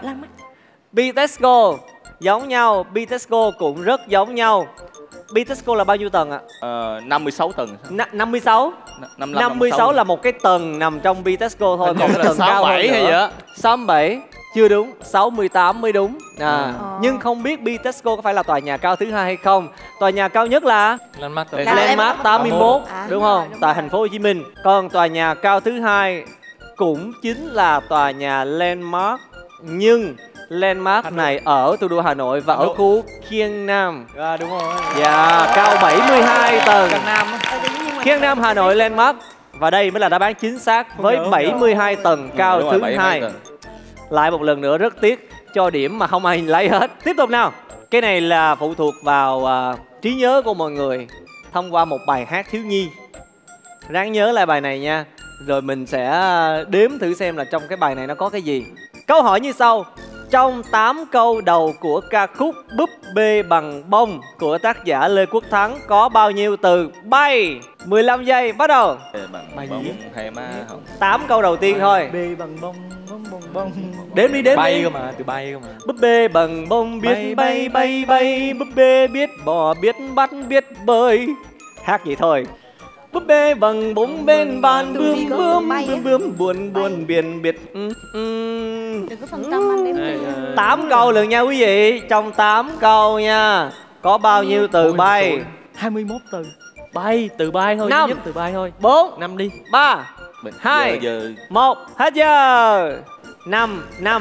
Bitexco giống nhau, Bitexco cũng rất giống nhau. Bitexco là bao nhiêu tầng ạ? 56 tầng. 56. 56 là một cái tầng nằm trong Bitexco thôi, còn cái tầng cao hơn hay vậy nữa. 67 chưa đúng, 68 mới đúng. Nhưng không biết Bitexco có phải là tòa nhà cao thứ 2 hay không. Tòa nhà cao nhất là Landmark 81, đúng không? Tại thành phố Hồ Chí Minh. Còn tòa nhà cao thứ 2 cũng chính là tòa nhà Landmark, nhưng Landmark này ở thủ đô Hà Nội và ở khu Kiên Nam. Đúng rồi. Dạ, cao 72 tầng. Kiên Nam, Hà Nội, Landmark. Và đây mới là đáp án chính xác với 72 tầng cao thứ 2. Lại một lần nữa rất tiếc cho điểm mà không ai lấy hết. Tiếp tục nào. Cái này là phụ thuộc vào trí nhớ của mọi người thông qua một bài hát thiếu nhi. Ráng nhớ lại bài này nha. Rồi mình sẽ đếm thử xem là trong cái bài này nó có cái gì. Câu hỏi như sau. Trong 8 câu đầu của ca khúc Búp bê bằng bông của tác giả Lê Quốc Thắng có bao nhiêu từ bay? 15 giây bắt đầu. Bằng bông hay ma không? 8 câu đầu tiên thôi. Bê bằng bông, bông. Đếm đi, đếm bay đi. cơ mà, từ bay cơ mà. Búp bê bằng bông biết bay bay bay, búp bê biết bò biết bắt biết bơi. Hát vậy thôi. Búp bê bằng bông bên bàn bướm bướm bướm bướm buồn buồn biển biệt. Đừng có phân tâm anh em. 8 câu lần nha quý vị. Trong 8 câu nha, có bao nhiêu từ bay? 21 từ. Bay, từ bay thôi, 5, từ bay thôi. 4, 5 đi. 3, 2, 1, hết giờ. 5,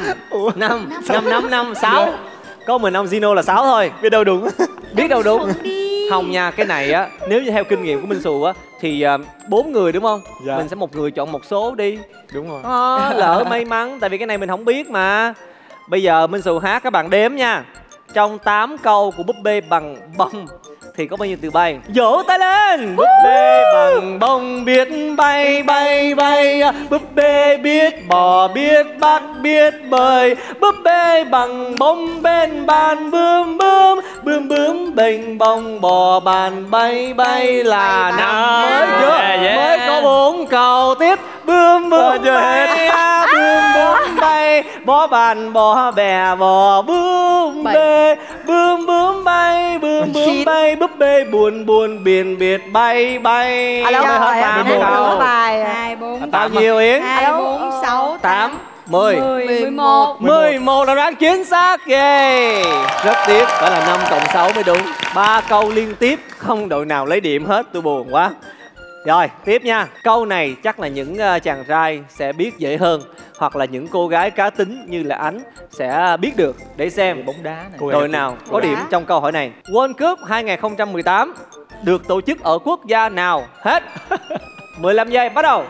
6. Có mình ông Zino là 6 thôi. Biết đâu đúng. Biết đâu đúng. Không nha, cái này á, nếu như theo kinh nghiệm của Minh Xù á thì 4 người đúng không? Dạ. Mình sẽ một người chọn một số đi. Đúng rồi. Lỡ may mắn, tại vì cái này mình không biết mà. Bây giờ Minh Xù hát, các bạn đếm nha. Trong 8 câu của búp bê bằng bông thì có bao nhiêu từ bay? Vỗ tay lên! Búp bê bằng bông biết bay bay bay, búp bê biết bò biết bắt biết bơi, búp bê bằng bông bên bàn bướm bướm bướm bướm bềnh bông bò bàn bay bay là năm mới chưa? Mới có 4 câu tiếp. Bướm bướm bay, bướm bướm bay, bó bàn bó bè bò bướm bê, bướm bướm bay, bướm bướm bay, búp bê buồn buồn biển biệt bay bay. Đâu hết rồi, 8 em câu. bài 2, 4, Bao nhiêu Yến? 2, 4, 6, 8, 10, 11. 11 là đáp án chính xác. Rất tiếc, phải là 5 cộng 6 mới đúng. 3 câu liên tiếp không đội nào lấy điểm hết, tôi buồn quá. Rồi, tiếp nha. Câu này chắc là những chàng trai sẽ biết dễ hơn, hoặc là những cô gái cá tính như là Ánh sẽ biết được. Để xem Bóng đá này. đội nào có điểm trong câu hỏi này. World Cup 2018 được tổ chức ở quốc gia nào? Hết. 15 giây bắt đầu.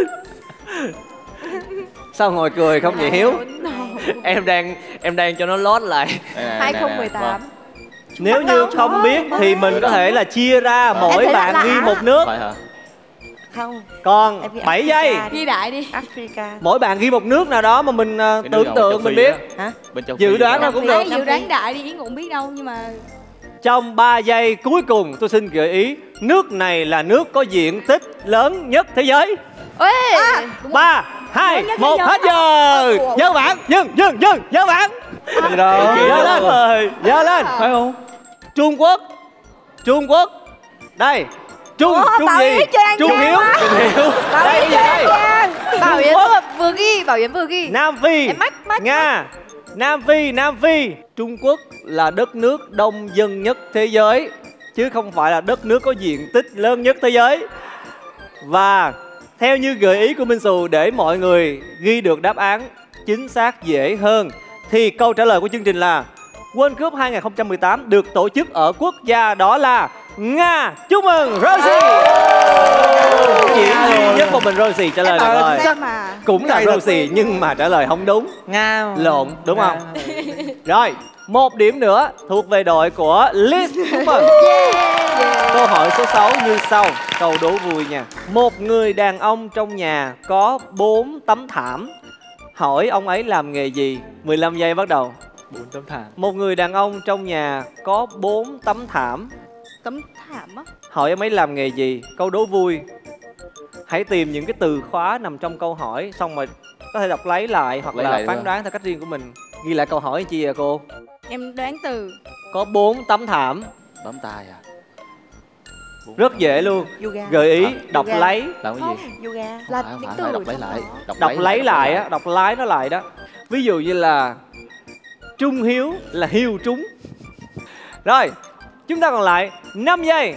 Sao ngồi cười không vậy Hiếu? Em đang cho nó lót lại. 2018. Nếu như không biết thì mình có thể là chia ra mỗi bạn ghi một nước. Phải hả? Không. Còn 7 giây. Ghi đại đi. Africa. Mỗi bạn ghi một nước nào đó mà mình tưởng tượng mình biết. Hả? Dự đoán đâu cũng được. Dự đoán đại đi, Yến cũng biết đâu nhưng mà Trong 3 giây cuối cùng tôi xin gợi ý, nước này là nước có diện tích lớn nhất thế giới. 3, 2, 1, hết giờ. Giơ bảng, dừng, giơ bảng. Gì đâu. Giơ lên, giơ lên. Phải không? Trung Quốc. Đây. Trung gì? Trung Hiếu. Đây cái gì đây? Bảo Yến vừa ghi. Nam Phi. Em mách. Nga. Nam Phi. Trung Quốc là đất nước đông dân nhất thế giới, chứ không phải là đất nước có diện tích lớn nhất thế giới. Và theo như gợi ý của Minh Xù, để mọi người ghi được đáp án chính xác dễ hơn, thì câu trả lời của chương trình là World Cup 2018 được tổ chức ở quốc gia đó là Nga. Chúc mừng Rosie. Chỉ duy nhất một mình Rosie trả lời được rồi. Cũng là Rosie nhưng mà trả lời không đúng. Nga. Lộn, đúng không? Rồi, một điểm nữa thuộc về đội của Liz. Chúc mừng. Câu hỏi số 6 như sau. Câu đố vui nha. Một người đàn ông trong nhà có 4 tấm thảm. Hỏi ông ấy làm nghề gì? 15 giây bắt đầu. 4 tấm thảm. Một người đàn ông trong nhà có 4 tấm thảm. Tấm thảm á? Hỏi em ấy làm nghề gì? Câu đố vui. Hãy tìm những cái từ khóa nằm trong câu hỏi, xong rồi có thể đọc lấy lại hoặc là phán đoán theo cách riêng của mình. Ghi lại câu hỏi chi à cô? Em đoán từ. Có 4 tấm thảm. Bấm tay à? Rất dễ luôn. Yoga. Gợi ý đọc Yoga. lấy. Làm cái gì? Yoga. Là Không những phải, từ phải đọc lấy trong lại. đó. Đọc lấy lại á, đọc lái nó lại đó. Ví dụ như là Trung Hiếu là hiêu trúng. Rồi, chúng ta còn lại 5 giây.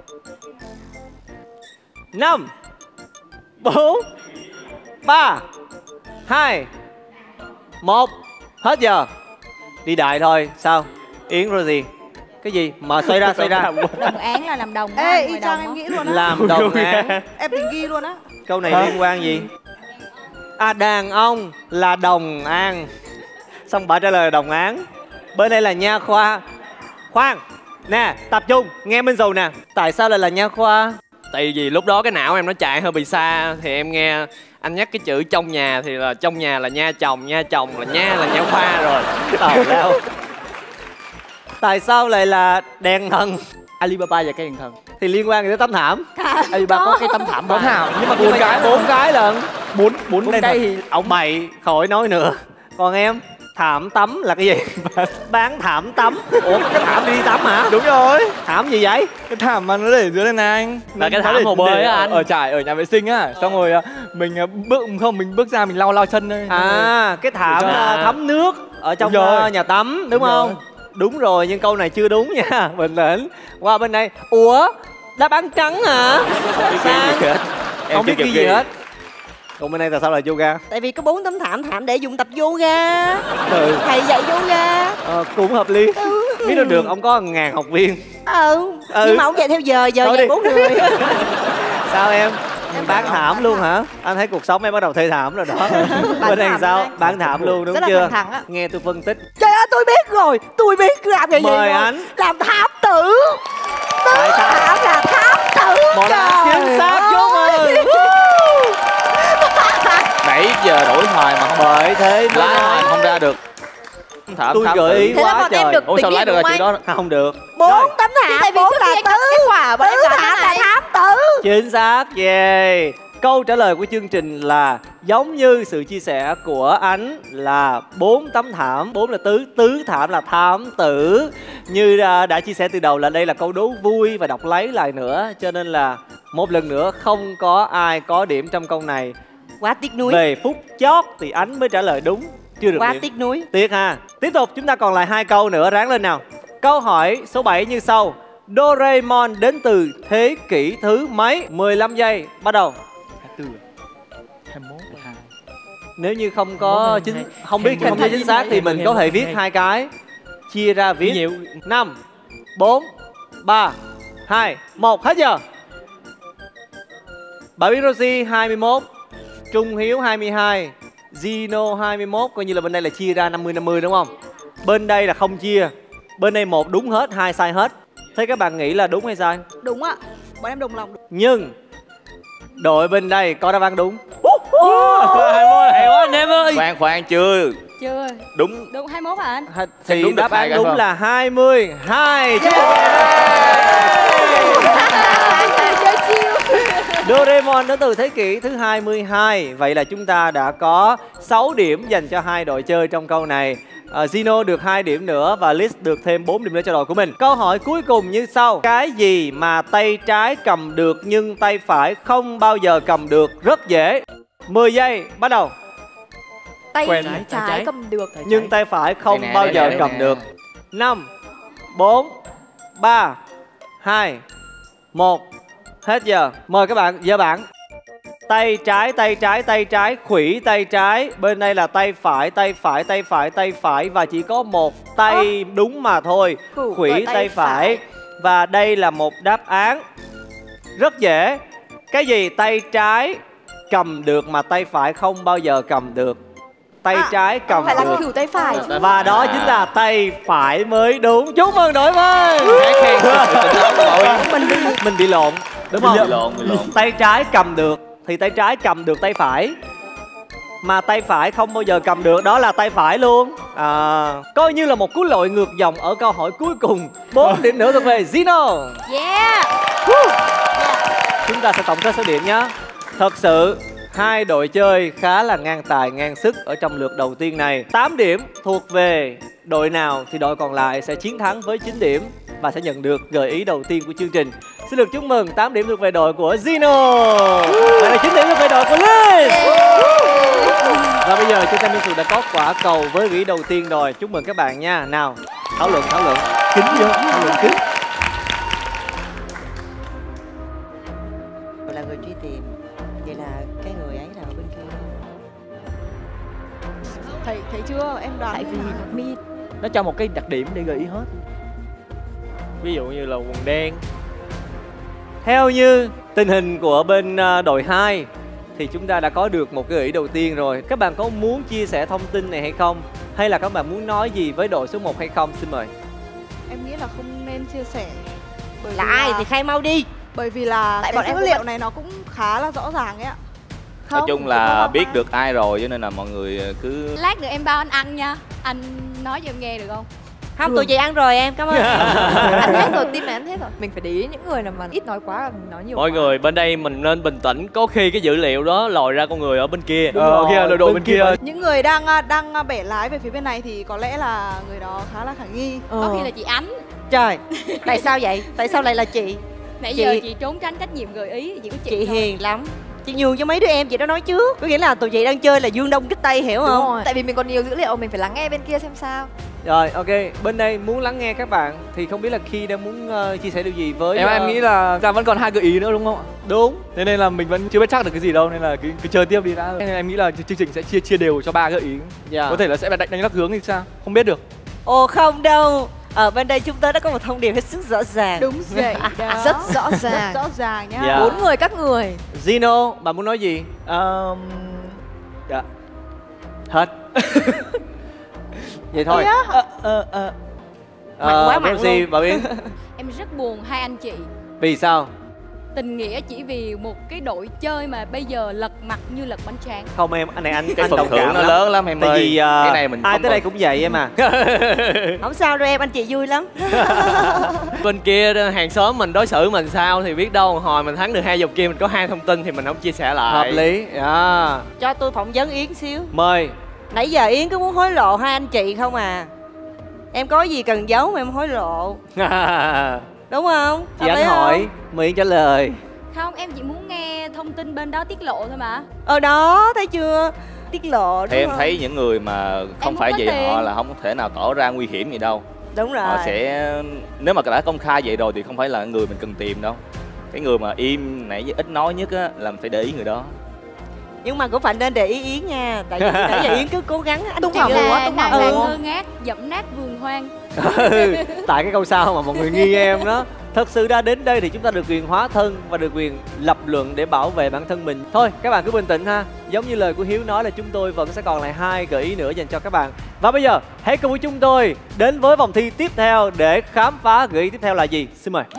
5 4 3 2 1. Hết giờ. Đi đại thôi. Sao? Yến rồi gì? Cái gì? Mà xoay ra. Đồng án là làm đồng. Ê, y chang em nghĩ luôn á. Làm đồng án. Em định ghi luôn á. Câu này liên quan gì? À, đàn ông là đồng an. Xong bà trả lời là đồng án. Bên đây là nha khoa. Khoan. Nè, tập trung, nghe Minh Xù nè. Tại sao lại là nha khoa? Tại vì lúc đó cái não em nó chạy hơi bị xa, thì em nghe anh nhắc cái chữ trong nhà thì là trong nhà là nha chồng là nha là nha khoa rồi. Tào lao. Tại sao lại là đèn thần? Alibaba và cái đèn thần. Thì liên quan tới tấm thảm. Alibaba có cái tấm thảm Tấm thảm. nhưng mà 4 cái lận. 4 cái thì ông mày khỏi nói nữa. Còn em, thảm tắm là cái gì? Bán thảm tắm. Ủa, cái thảm đi tắm hả? Đúng rồi. Thảm gì vậy? Cái thảm mà nó để dưới đây này anh. Là cái Nó thảm để- hồ bơi để á anh. Ở trải ở nhà vệ sinh á. Xong rồi mình mình bước ra mình lau chân thôi. À, cái thảm Đúng rồi. thấm nước ở trong Đúng rồi. nhà tắm, đúng Đúng không? rồi. Đúng rồi, nhưng câu này chưa đúng nha. Bình tĩnh. Qua bên đây. Ủa, đáp án trắng hả? Sao? Không biết ghi gì hết. Còn bên đây tại sao là yoga? Tại vì có 4 tấm thảm để dùng tập yoga. Ừ. Thầy dạy yoga. Cũng hợp lý. Biết đâu được, ông có 1000 học viên. Nhưng mà ông dạy theo giờ Thôi dạy đi. 4 người. Sao em? Bán thảm luôn hả? Anh thấy cuộc sống em bắt đầu thê thảm rồi đó. Bên đây sao? Bán thảm luôn đúng Rất là chưa? thẳng thắn á. Nghe tôi phân tích. Trời ơi, tôi biết rồi. Tôi biết làm nghề gì Mời rồi. anh. Làm thám tử. Tại sao? Thám là thám tử. Một đáp chính xác, chúc mừng. Nãy giờ đổi thời mà không Bởi thế mới lái nói. mà không ra được. Thảm Tôi thảm gợi ý tử. Thế là quá bọn em trời. được Ủa sao tính lái điểm được đúng ra không chuyện anh? đó? Không được. 4 Rồi, tấm Thì tại thảm, vì 4 trước là khi anh đọc tứ. kết quả bọn em Tứ đoán thảm là là này. thám tử. chính xác. Yeah. Câu trả lời của chương trình là giống như sự chia sẻ của anh là 4 tấm thảm, 4 là tứ thảm là thám tử. Như đã chia sẻ từ đầu là đây là câu đố vui và đọc lấy lại nữa, cho nên là một lần nữa không có ai có điểm trong câu này. Quá tiếc nuối. Về phút chót thì Ánh mới trả lời đúng, chưa được Quá điểm. tiếc nuối. Tiếc ha. Tiếp tục chúng ta còn lại 2 câu nữa, ráng lên nào. Câu hỏi số 7 như sau. Doraemon đến từ thế kỷ thứ mấy? 15 giây, bắt đầu. 24 21 2. Nếu như không có không biết không chính xác thì mình có thể viết 2 cái. Chia ra viết. Nhiều. 5 4 3 2 1 hết giờ. Bảo Yến Rosie 21, Trung Hiếu 22, Gino 21, coi như là bên đây là chia ra 50-50 đúng không? Bên đây là không chia. Bên đây 1 đúng hết, 2 sai hết. Thế các bạn nghĩ là đúng hay sai? Đúng ạ. Bọn em đồng lòng. Nhưng đội bên đây có đáp án đúng. Hay quá anh em ơi. Khoan chưa. Chưa. Đúng. Đúng 21 hả anh? Thì đúng được đáp 2 án cái đúng không? là 22. Chơi chiêu. Doraemon đến từ thế kỷ thứ 22. Vậy là chúng ta đã có 6 điểm dành cho hai đội chơi trong câu này. Zino được 2 điểm nữa và Liz được thêm 4 điểm nữa cho đội của mình. Câu hỏi cuối cùng như sau. Cái gì mà tay trái cầm được nhưng tay phải không bao giờ cầm được? Rất dễ. 10 giây, bắt đầu. Tay Quen trái cầm được. Nhưng tay phải không Đây nè, bao đây giờ nè, cầm đây nè. được. 5 4 3 2 1. Hết giờ. Mời các bạn, giờ bạn. Tay trái, tay trái, tay trái, khuỷu tay trái. Bên đây là tay phải, tay phải, tay phải, tay phải. Và chỉ có một tay đúng mà thôi. Khuỷu tay phải. Và đây là một đáp án rất dễ. Cái gì tay trái cầm được mà tay phải không bao giờ cầm được? Tay trái cầm Phải là được. khuỷu tay phải. Và đó chính là tay phải mới đúng. Chúc mừng đội mình. Mình bị lộn, đúng không? Bị lộn. Tay trái cầm được thì tay trái cầm được tay phải, mà tay phải không bao giờ cầm được, đó là tay phải luôn. Coi như là một cú lội ngược dòng ở câu hỏi cuối cùng. 4 điểm nữa thuộc về Zino. Yeah. Chúng ta sẽ tổng kết số điểm nhé. Thật sự hai đội chơi khá là ngang tài ngang sức ở trong lượt đầu tiên này. 8 điểm thuộc về đội nào thì đội còn lại sẽ chiến thắng với 9 điểm và sẽ nhận được gợi ý đầu tiên của chương trình. Xin được chúc mừng 8 điểm thuộc về đội của Zino. Và là 9 điểm thuộc về đội của Liz. Và bây giờ trên tay Minh Phượng đã có quả cầu với gợi ý đầu tiên rồi. Chúc mừng các bạn nha. Nào, thảo luận kính vô, thảo luận kính. Là người truy tìm. Vậy là cái người ấy là ở bên kia. Thấy chưa? Em đoán. Tại vì mà. mặc mi. Nó cho một cái đặc điểm để gợi ý hết. Ví dụ như là quần đen. Theo như tình hình của bên đội 2 thì chúng ta đã có được một cái gợi ý đầu tiên rồi. Các bạn có muốn chia sẻ thông tin này hay không? Hay là các bạn muốn nói gì với đội số 1 hay không? Xin mời. Em nghĩ là không nên chia sẻ. Bởi Là vì ai thì khai mau đi. Bởi vì là Tại cái bọn em dữ cũng liệu vậy. này nó cũng khá là rõ ràng ấy ạ. Nói Không, chung là không biết ai. được ai rồi cho nên là mọi người cứ Lát nữa em bao anh ăn nha. Anh nói cho em nghe được không? Không, tụi chị ăn rồi em, cảm ơn. Anh hết rồi, tim này anh hết rồi. Mình phải để ý những người nào mà ít nói quá là mình nói nhiều Mọi quá. người bên đây mình nên bình tĩnh. Có khi cái dữ liệu đó lòi ra con người ở bên kia. Khi là đội bên kia. Những người đang bẻ lái về phía bên này thì có lẽ là người đó khá là khả nghi. Có khi là chị Ánh. Trời, tại sao vậy? Tại sao lại là chị? Nãy Chị- giờ chị trốn tránh trách nhiệm gợi ý, chỉ có Chị thôi. hiền lắm. Chị nhường cho mấy đứa em, chị đã nói trước. Có nghĩa là tụi chị đang chơi là dương đông kích tây, hiểu Đúng không? rồi. Tại vì mình còn nhiều dữ liệu, mình phải lắng nghe bên kia xem sao. Rồi, ok. Bên đây muốn lắng nghe các bạn thì không biết là khi đang muốn chia sẻ điều gì với Em nghĩ là ta vẫn còn 2 gợi ý nữa đúng không ạ? đúng. Thế nên là mình vẫn chưa biết chắc được cái gì đâu, nên là cứ chơi tiếp đi đã. Nên em nghĩ là chương trình sẽ chia đều cho 3 gợi ý. Dạ. Có thể là sẽ đánh lắc hướng thì sao? Không biết được. Ồ không đâu. Ở bên đây chúng tôi đã có một thông điệp hết sức rõ ràng. Đúng vậy đó. Rất rõ Rất ràng. rõ ràng nhá. Dạ. 4 người các người. Zino, bạn muốn nói gì? Dạ. Hết. Vậy thôi. Mặn quá mặn Rosie, luôn. bà Biến. Em rất buồn hai anh chị. Vì sao? Tình nghĩa chỉ vì một cái đội chơi mà bây giờ lật mặt như lật bánh tráng. Không em, anh này anh cái phần đồng thưởng cảm nó lắm. lớn lắm em Tại ơi. vì Cái này mình ai không tới đây còn- cũng vậy em à. Không sao đâu em, anh chị vui lắm. Bên kia hàng xóm mình đối xử mình sao thì biết đâu hồi mình thắng được 2 vòng kia mình có 2 thông tin thì mình không chia sẻ lại. Hợp lý. Dạ. Cho tôi phỏng vấn Yến xíu. Mời. Nãy giờ Yến cứ muốn hối lộ hai anh chị không à. Em có gì cần giấu mà em hối lộ, đúng không? Chị Hợp lý Ánh không? hỏi, Mỹ trả lời. Không, em chỉ muốn nghe thông tin bên đó tiết lộ thôi mà. Ở đó, thấy chưa? Tiết lộ, Thì đúng em không? thấy những người mà không không phải có vậy tiền. họ là không có thể nào tỏ ra nguy hiểm gì đâu. Đúng rồi. Họ sẽ, nếu mà đã công khai vậy rồi thì không phải là người mình cần tìm đâu. Cái người mà im nãy giờ ít nói nhất á là mình phải để ý người đó. Nhưng mà cũng phải nên để ý Yến nha. Tại vì nãy giờ Yến cứ cố gắng anh Tung chị hào ơi. mùa, Là tung nàng hào hoàng mùa. ngơ ngác, dẫm nát vườn hoang. Tại cái câu sau mà mọi người nghi em đó. Thật sự ra đến đây thì chúng ta được quyền hóa thân và được quyền lập luận để bảo vệ bản thân mình. Thôi các bạn cứ bình tĩnh ha. Giống như lời của Hiếu nói là chúng tôi vẫn sẽ còn lại 2 gợi ý nữa dành cho các bạn. Và bây giờ hãy cùng với chúng tôi đến với vòng thi tiếp theo để khám phá gợi ý tiếp theo là gì. Xin mời.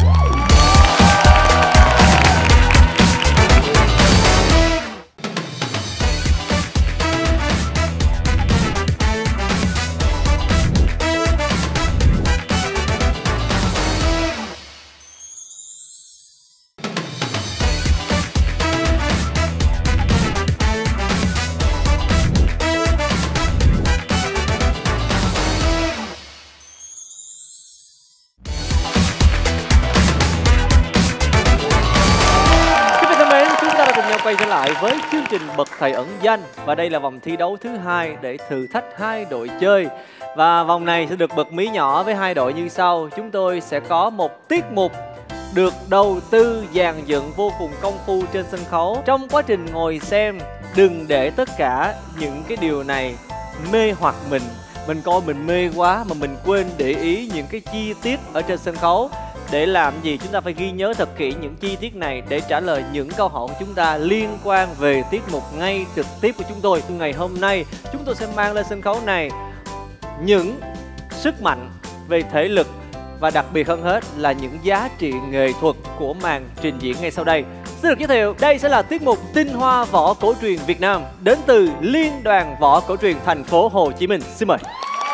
quay trở lại với chương trình Bậc Thầy Ẩn Danh. Và đây là vòng thi đấu thứ hai để thử thách hai đội chơi. Và vòng này sẽ được bật mí nhỏ với hai đội như sau. Chúng tôi sẽ có một tiết mục được đầu tư dàn dựng vô cùng công phu trên sân khấu. Trong quá trình ngồi xem, đừng để tất cả những cái điều này mê hoặc mình. Mình coi mình mê quá mà mình quên để ý những cái chi tiết ở trên sân khấu. Để làm gì chúng ta phải ghi nhớ thật kỹ những chi tiết này để trả lời những câu hỏi của chúng ta liên quan về tiết mục ngay trực tiếp của chúng tôi. Ngày hôm nay chúng tôi sẽ mang lên sân khấu này những sức mạnh về thể lực và đặc biệt hơn hết là những giá trị nghệ thuật của màn trình diễn ngay sau đây. Xin được giới thiệu, đây sẽ là tiết mục Tinh Hoa Võ Cổ Truyền Việt Nam đến từ Liên đoàn Võ Cổ Truyền thành phố Hồ Chí Minh. Xin mời.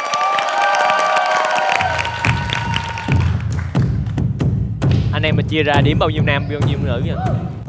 Anh em mình chia ra điểm bao nhiêu nam bao nhiêu nữ nha.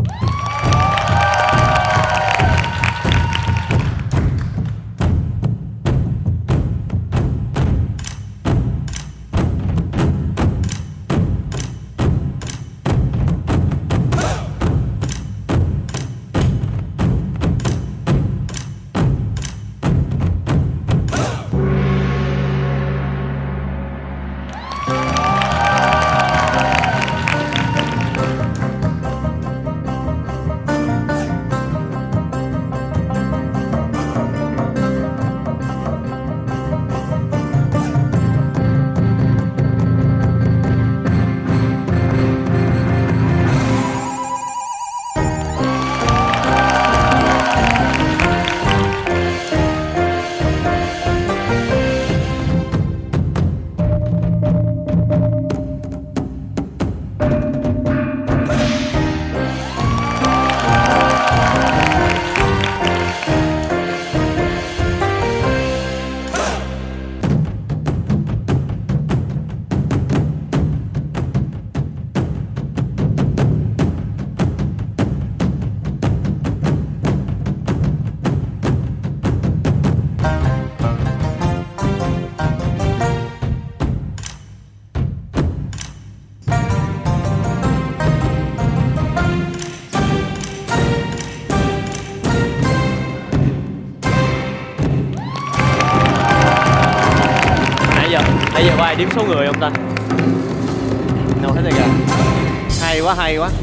Bây giờ có ai đếm số người không ta? Đâu hết rồi kìa. Hay quá, hay quá.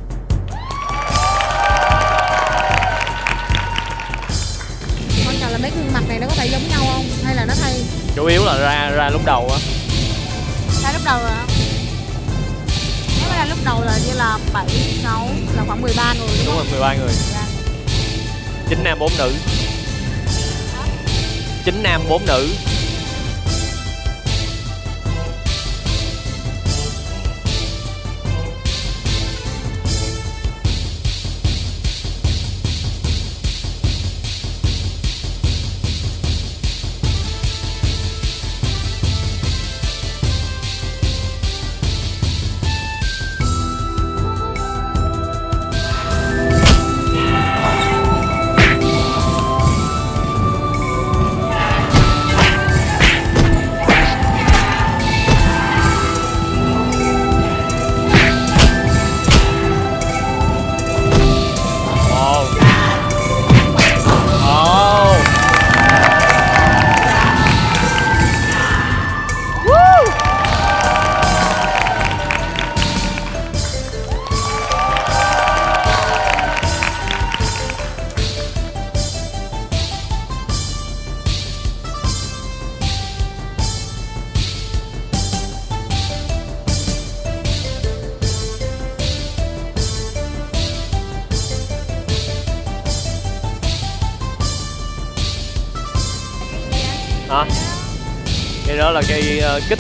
Quan trọng là mấy gương mặt này nó có thể giống nhau không? Hay là nó thay? Chủ yếu là ra lúc đầu á. Ra lúc đầu rồi hả? Nếu mà là lúc đầu là như là 7, 6 là khoảng 13 người đúng không? Đúng rồi, 13 người. 9 nam 4 nữ. 9 nam 4 nữ. Hả? Cái đó là cây kích.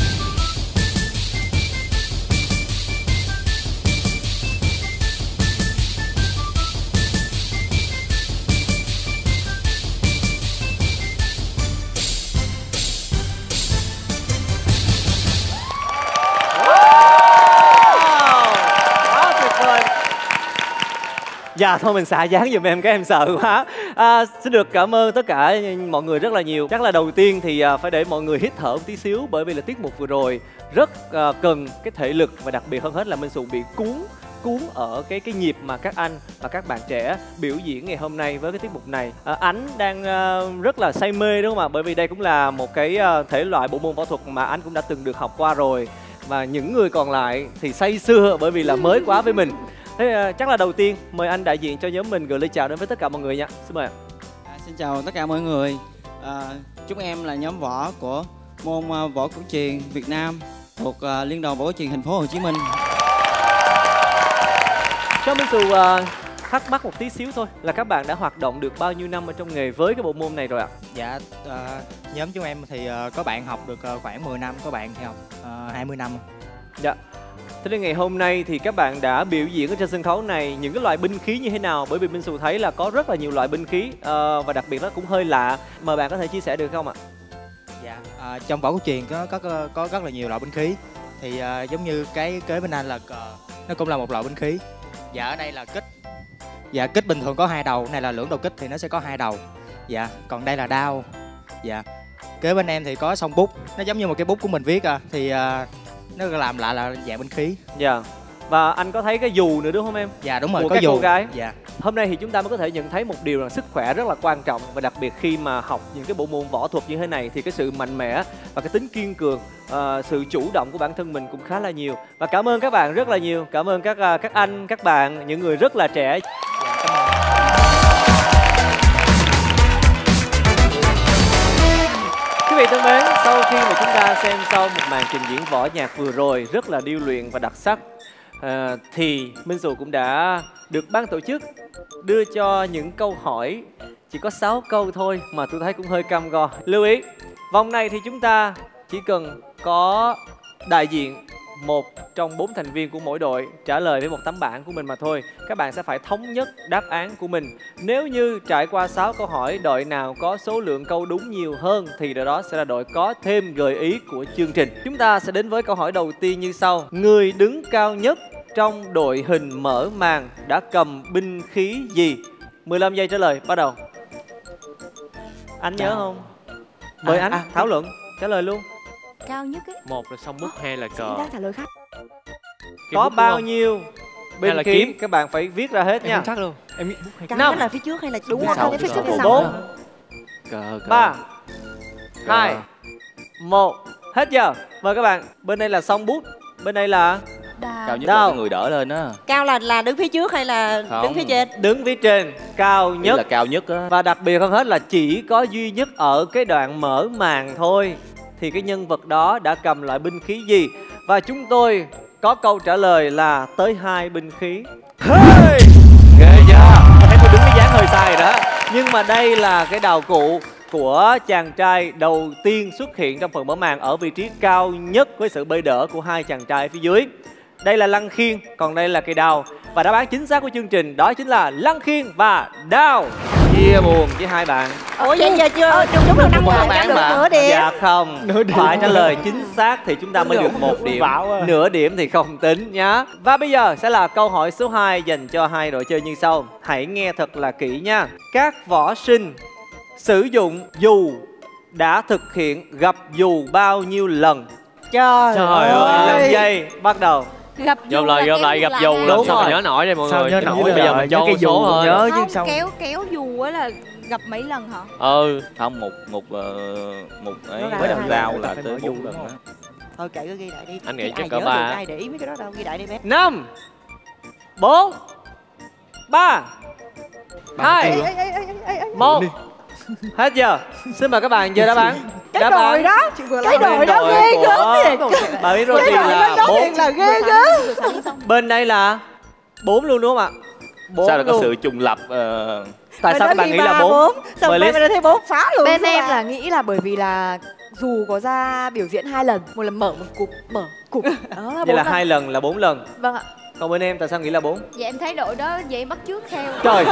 Dạ thôi mình xả dáng giùm em, các em sợ quá. Xin được cảm ơn tất cả mọi người rất là nhiều. Chắc là đầu tiên thì phải để mọi người hít thở một tí xíu, bởi vì là tiết mục vừa rồi rất cần cái thể lực và đặc biệt hơn hết là Minh Sùng bị cuốn cuốn ở cái nhịp mà các anh và các bạn trẻ biểu diễn ngày hôm nay với cái tiết mục này. Ánh đang rất là say mê đúng không ạ? Bởi vì đây cũng là một cái thể loại bộ môn võ thuật mà anh cũng đã từng được học qua rồi. Và những người còn lại thì say sưa bởi vì là mới quá với mình. Thế chắc là đầu tiên mời anh đại diện cho nhóm mình gửi lời chào đến với tất cả mọi người nha. Xin mời ạ. Xin chào tất cả mọi người. Chúng em là nhóm võ của môn võ cổ truyền Việt Nam thuộc Liên đoàn Võ cổ truyền thành phố Hồ Chí Minh. Cho Minh Sù thắc mắc một tí xíu thôi là các bạn đã hoạt động được bao nhiêu năm ở trong nghề với cái bộ môn này rồi ạ? Dạ, nhóm chúng em thì có bạn học được khoảng 10 năm, có bạn thì học 20 năm. Dạ. Thế nên ngày hôm nay thì các bạn đã biểu diễn ở trên sân khấu này những cái loại binh khí như thế nào? Bởi vì Minh Sù thấy là có rất là nhiều loại binh khí và đặc biệt nó cũng hơi lạ. Mời bạn có thể chia sẻ được không ạ? Dạ, trong võ cổ truyền có rất là nhiều loại binh khí. Thì giống như cái kế bên anh là cờ, nó cũng là một loại binh khí. Dạ, ở đây là kích. Dạ, kích bình thường có 2 đầu, này là lưỡng đầu kích thì nó sẽ có 2 đầu. Dạ, còn đây là đao. Dạ, kế bên em thì có song bút, nó giống như một cái bút của mình viết thì nó làm lại là dạng binh khí. Dạ. Và anh có thấy cái dù nữa đúng không em? Dạ đúng rồi, của có các dù. cô gái. Dạ. Hôm nay thì chúng ta mới có thể nhận thấy một điều là sức khỏe rất là quan trọng. Và đặc biệt khi mà học những cái bộ môn võ thuật như thế này thì cái sự mạnh mẽ và cái tính kiên cường, sự chủ động của bản thân mình cũng khá là nhiều. Và cảm ơn các bạn rất là nhiều. Cảm ơn các anh, các bạn, những người rất là trẻ. Dạ, cảm ơn. Quý vị thân mến, sau khi mà chúng ta xem xong một màn trình diễn võ nhạc vừa rồi rất là điêu luyện và đặc sắc, thì Minh Sù cũng đã được ban tổ chức đưa cho những câu hỏi chỉ có 6 câu thôi mà tôi thấy cũng hơi cam go. Lưu ý, vòng này thì chúng ta chỉ cần có đại diện một trong 4 thành viên của mỗi đội trả lời với một tấm bảng của mình mà thôi. Các bạn sẽ phải thống nhất đáp án của mình. Nếu như trải qua 6 câu hỏi, đội nào có số lượng câu đúng nhiều hơn thì đội đó sẽ là đội có thêm gợi ý của chương trình. Chúng ta sẽ đến với câu hỏi đầu tiên như sau. Người đứng cao nhất trong đội hình mở màn đã cầm binh khí gì? 15 giây trả lời, bắt đầu. Anh nhớ không? Mời anh thảo luận, trả lời luôn. Cao nhất ấy. Một là song bút, hai là cờ. Đang trả lời khác. Có bao nhiêu binh khí kiếm? Các bạn phải viết ra hết nha. Chắc luôn. Em nghĩ bút hay Cao nhất là phía trước hay là đúng rồi, cao nhất phía trước hay sau? 4 3 2 1. Hết giờ. Mời các bạn. Bên đây là song bút, bên đây là cao nhất là cái người đỡ lên á. Cao là đứng phía trước hay là đứng phía trên? Đứng phía trên, cao nhất. Là cao nhất á. Và đặc biệt hơn hết là chỉ có duy nhất ở cái đoạn mở màn thôi thì cái nhân vật đó đã cầm loại binh khí gì. Và chúng tôi có câu trả lời là tới 2 binh khí. Hey! Ghê chưa? Thấy tôi đứng cái dáng hơi sai rồi đó. Nhưng mà đây là cái đào cụ của chàng trai đầu tiên xuất hiện trong phần mở màn ở vị trí cao nhất với sự bơi đỡ của 2 chàng trai phía dưới. Đây là lăng khiên, còn đây là cây đao. Và đáp án chính xác của chương trình đó chính là lăng khiên và đao. Chia buồn với 2 bạn. Ủa vậy giờ chưa đúng được 5 bạn được nửa điểm. Dạ không, phải trả lời chính xác thì chúng ta mới được 1 điểm. Nửa điểm thì không tính nhá. Và bây giờ sẽ là câu hỏi số 2 dành cho 2 đội chơi như sau. Hãy nghe thật là kỹ nha. Các võ sinh sử dụng dù đã thực hiện gập dù bao nhiêu lần? Trời ơi. 5 giây, bắt đầu. Gặp Gom lại gặp dù là sao mà nhớ nổi đây mọi sao người. nhớ nổi Bây giờ mình cho con số thôi. nhớ chứ không, sao kéo dù á là gặp mấy lần hả? Không, một ấy mới đầu dao là tới 4 lần đó. Thôi kệ cứ ghi lại đi. Anh nghĩ chắc ai cỡ nhớ 3. được, ai để ý mấy cái đó đâu, ghi lại đi bé. 5 4 3 2 1. Hết giờ. Xin mời các bạn giờ đáp án. Cái đội đó, cái đội đó ghê gớm thiệt. Bà biết rồi thì là 4 là ghê gớm. Bên đây là 4 luôn đúng không ạ? 4 Sao là có luôn. sự trùng lập? Tại sao các bạn nghĩ là 4? Xong bên đây thấy 4 phá luôn. Bên em là nghĩ là bởi vì là dù có ra biểu diễn 2 lần, một lần mở một cục, mở cục. Đó là 4 Vậy là lần. 2 lần là 4 lần. Vâng ạ. Còn bên em tại sao nghĩ là 4? Vậy em thấy đội đó vậy bắt chước theo. Trời.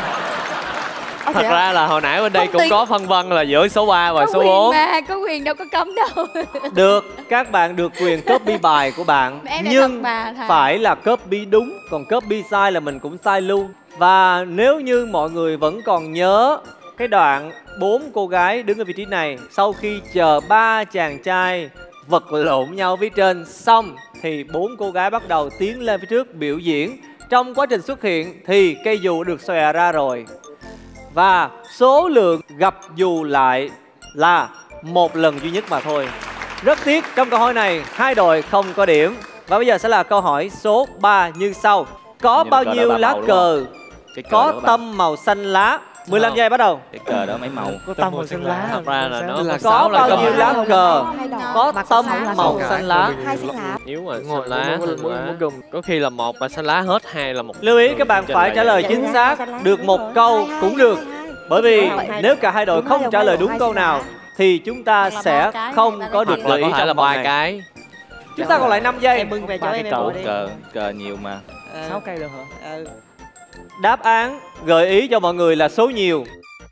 Thật ra là hồi nãy bên đây Không cũng tính. có phân vân là giữa số 3 và Có số quyền 4. mà, có quyền đâu có cấm đâu. Được, các bạn được quyền copy bài của bạn. Em đã Nhưng đọc bà thà. phải là copy đúng. Còn copy sai là mình cũng sai luôn. Và nếu như mọi người vẫn còn nhớ cái đoạn 4 cô gái đứng ở vị trí này, sau khi chờ 3 chàng trai vật lộn nhau phía trên xong thì 4 cô gái bắt đầu tiến lên phía trước biểu diễn. Trong quá trình xuất hiện thì cây dù được xòe ra rồi. Và số lượng gặp dù lại là 1 lần duy nhất mà thôi. Rất tiếc trong câu hỏi này hai đội không có điểm. Và bây giờ sẽ là câu hỏi số 3 như sau. Có bao nhiêu lá cờ có tăm màu xanh lá? 15 giây bắt đầu. Cái cờ đó mấy màu? Có tăm màu xanh lá. Thật ra là nó có bao nhiêu lá cờ có tăm màu xanh lá? 2 xanh lá. Nếu mà xanh lá, có khi là 1 là xanh lá hết, 2 là 1. Lưu ý các bạn phải trả lời chính xác được 1 câu cũng được. Bởi vì nếu cả hai đội không trả lời đúng câu nào thì chúng ta sẽ không có được gợi ý có thể là trong vòng 3 này. cái. Chúng ta còn lại 5 giây. Em bưng về cho em bỏ đi. Cờ nhiều mà. 6 cây được hả? Đáp án gợi ý cho mọi người là số nhiều.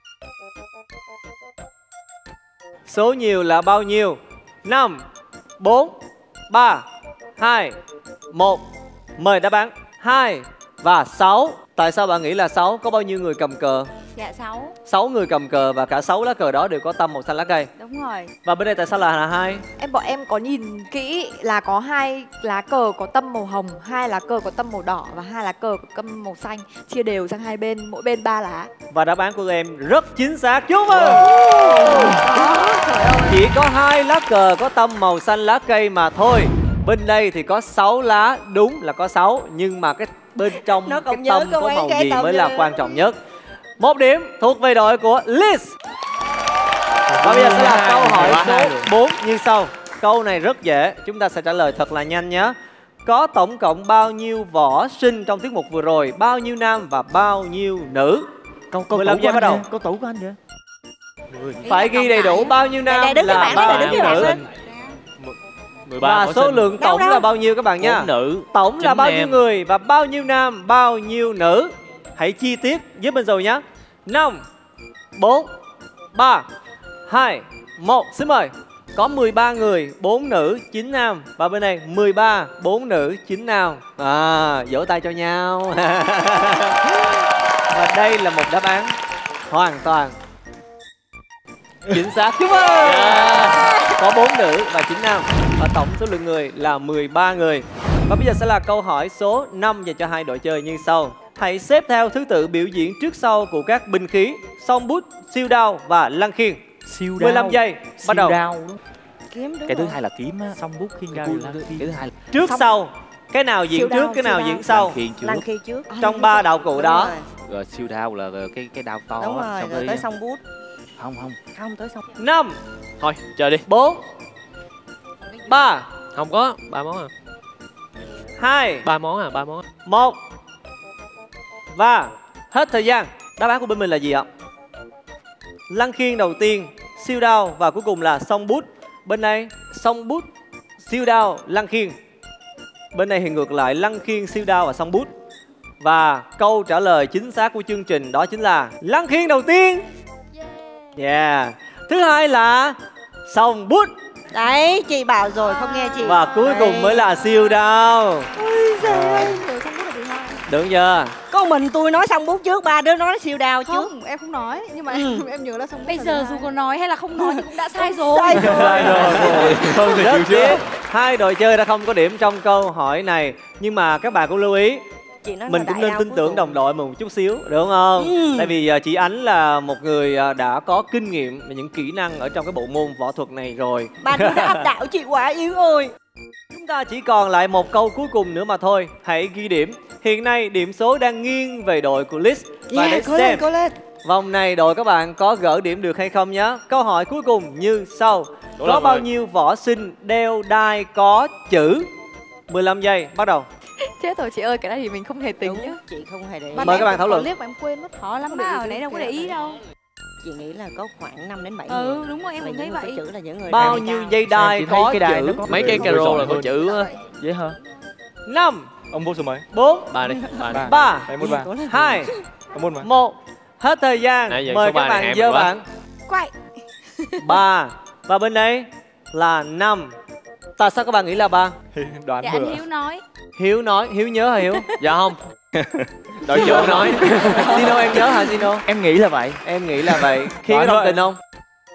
Số nhiều là bao nhiêu? 5, 4, 3, 2, 1. Mời đáp án 2 và 6. Tại sao bạn nghĩ là 6? Có bao nhiêu người cầm cờ? Dạ 6. 6 người cầm cờ và cả 6 lá cờ đó đều có tăm màu xanh lá cây. Đúng rồi. Và bên đây tại sao là 2? Bọn em có nhìn kỹ là có 2 lá cờ có tăm màu hồng, 2 lá cờ có tăm màu đỏ và 2 lá cờ có tăm màu xanh, chia đều sang hai bên, mỗi bên 3 lá. Và đáp án của em rất chính xác. Chúc mừng. Chỉ có 2 lá cờ có tăm màu xanh lá cây mà thôi. Bên đây thì có 6 lá, đúng là có 6, nhưng mà cái bên trong cái tăm có màu gì mới là quan trọng nhất. 1 điểm thuộc về đội của Liz. Và bây giờ sẽ là câu hỏi số 4 như sau. Câu này rất dễ, chúng ta sẽ trả lời thật là nhanh nhé. Có tổng cộng bao nhiêu võ sinh trong tiết mục vừa rồi? Bao nhiêu nam và bao nhiêu nữ? Câu 15 giây bắt đầu. Câu tủ của anh vậy? Phải ghi đầy đủ bao nhiêu nam là bao nhiêu nữ. 13 và võ số sinh. lượng tổng là bao nhiêu các bạn nha? 4 nữ, Tổng là 9 bao nhiêu nam. người và bao nhiêu nam, bao nhiêu nữ? Hãy chi tiết giúp mình rồi nhé. 5, 4, 3, 2, 1. Xin mời. Có 13 người, 4 nữ, 9 nam. Và bên này 13, 4 nữ, 9 nam. Vỗ tay cho nhau. Và đây là một đáp án hoàn toàn chính xác. Chúc mừng. Có 4 nữ và 9 nam. Và tổng số lượng người là 13 người. Và bây giờ sẽ là câu hỏi số 5 dành cho hai đội chơi như sau. Hãy xếp theo thứ tự biểu diễn trước sau của các binh khí song bút, siêu đao và lăng khiên. Siêu đao. 15 giây, bắt đầu. Cái thứ hai là kiếm á, song bút khiên đao. Cái thứ hai là Trước sau, cái nào diễn trước, cái nào diễn sau? Lăng khiên trước. Trong 3 đạo cụ đó. rồi siêu đao là cái đao to. Đúng rồi, rồi tới song bút. Không tới song. 5. Thôi, chơi đi. 4. 3. Không có, 3 món à. 2. 3 món à, 3 món. 1. Và hết thời gian. Đáp án của bên mình là gì ạ? Lăng khiên đầu tiên, siêu đao và cuối cùng là song bút. Bên này song bút, siêu đao, lăng khiên. Bên này thì ngược lại, lăng khiên, siêu đao và song bút. Và câu trả lời chính xác của chương trình đó chính là lăng khiên đầu tiên. Yeah. Thứ hai là song bút. Đấy, chị bảo rồi, không nghe chị. Và cuối cùng mới là siêu đao. Ôi giời. Được chưa? Có mình tôi nói song bút trước, ba đứa nói siêu đao trước. Không, em không nói, nhưng mà em nhớ là song bút. Bây giờ dù có nói hay là không nói thì cũng đã sai rồi. Sai rồi. Không thể chịu trước. Hai đội chơi đã không có điểm trong câu hỏi này. Nhưng mà các bạn cũng lưu ý, mình cũng nên tin tưởng đồng đội mình một chút xíu, đúng không? Tại vì chị Ánh là một người đã có kinh nghiệm và những kỹ năng ở trong cái bộ môn võ thuật này rồi. Ba đứa đã áp đảo chị quá Yến ơi. Chúng ta chỉ còn lại một câu cuối cùng nữa mà thôi. Hãy ghi điểm. Hiện nay điểm số đang nghiêng về đội của Liz. Và để xem vòng này đội các bạn có gỡ điểm được hay không nhé. Câu hỏi cuối cùng như sau. Có bao nhiêu võ sinh đeo đai có chữ? 15 giây, bắt đầu. Chết rồi chị ơi, cái này thì mình không hề tính nhá. Chị không hề để ý. Mời các bạn thảo luận. Liếc mà em quên mất. Khó lắm mà, nãy đâu có để ý đâu. Chị nghĩ là có khoảng 5 đến 7 người. Đúng rồi, em cũng thấy vậy. Chữ là những người bao nhiêu dây đai có chữ? Mấy cái caro là có chữ á. Vậy hả? 5. Ông vô số mấy? 4. 3 đi. 3. Em muốn 3. 2. Ông muốn mấy? 1. Hết thời gian. Mời các bạn giơ bảng. Quay. 3. Và bên đây là 5. Tại sao các bạn nghĩ là 3? Đoán dạ, bữa. anh Hiếu nói. Hiếu nói, Hiếu nhớ hả Hiếu? Dạ không. Đội trưởng nói. Zino em nhớ hả Zino? Em nghĩ là vậy. Em nghĩ là vậy. Khi có đồng tình không?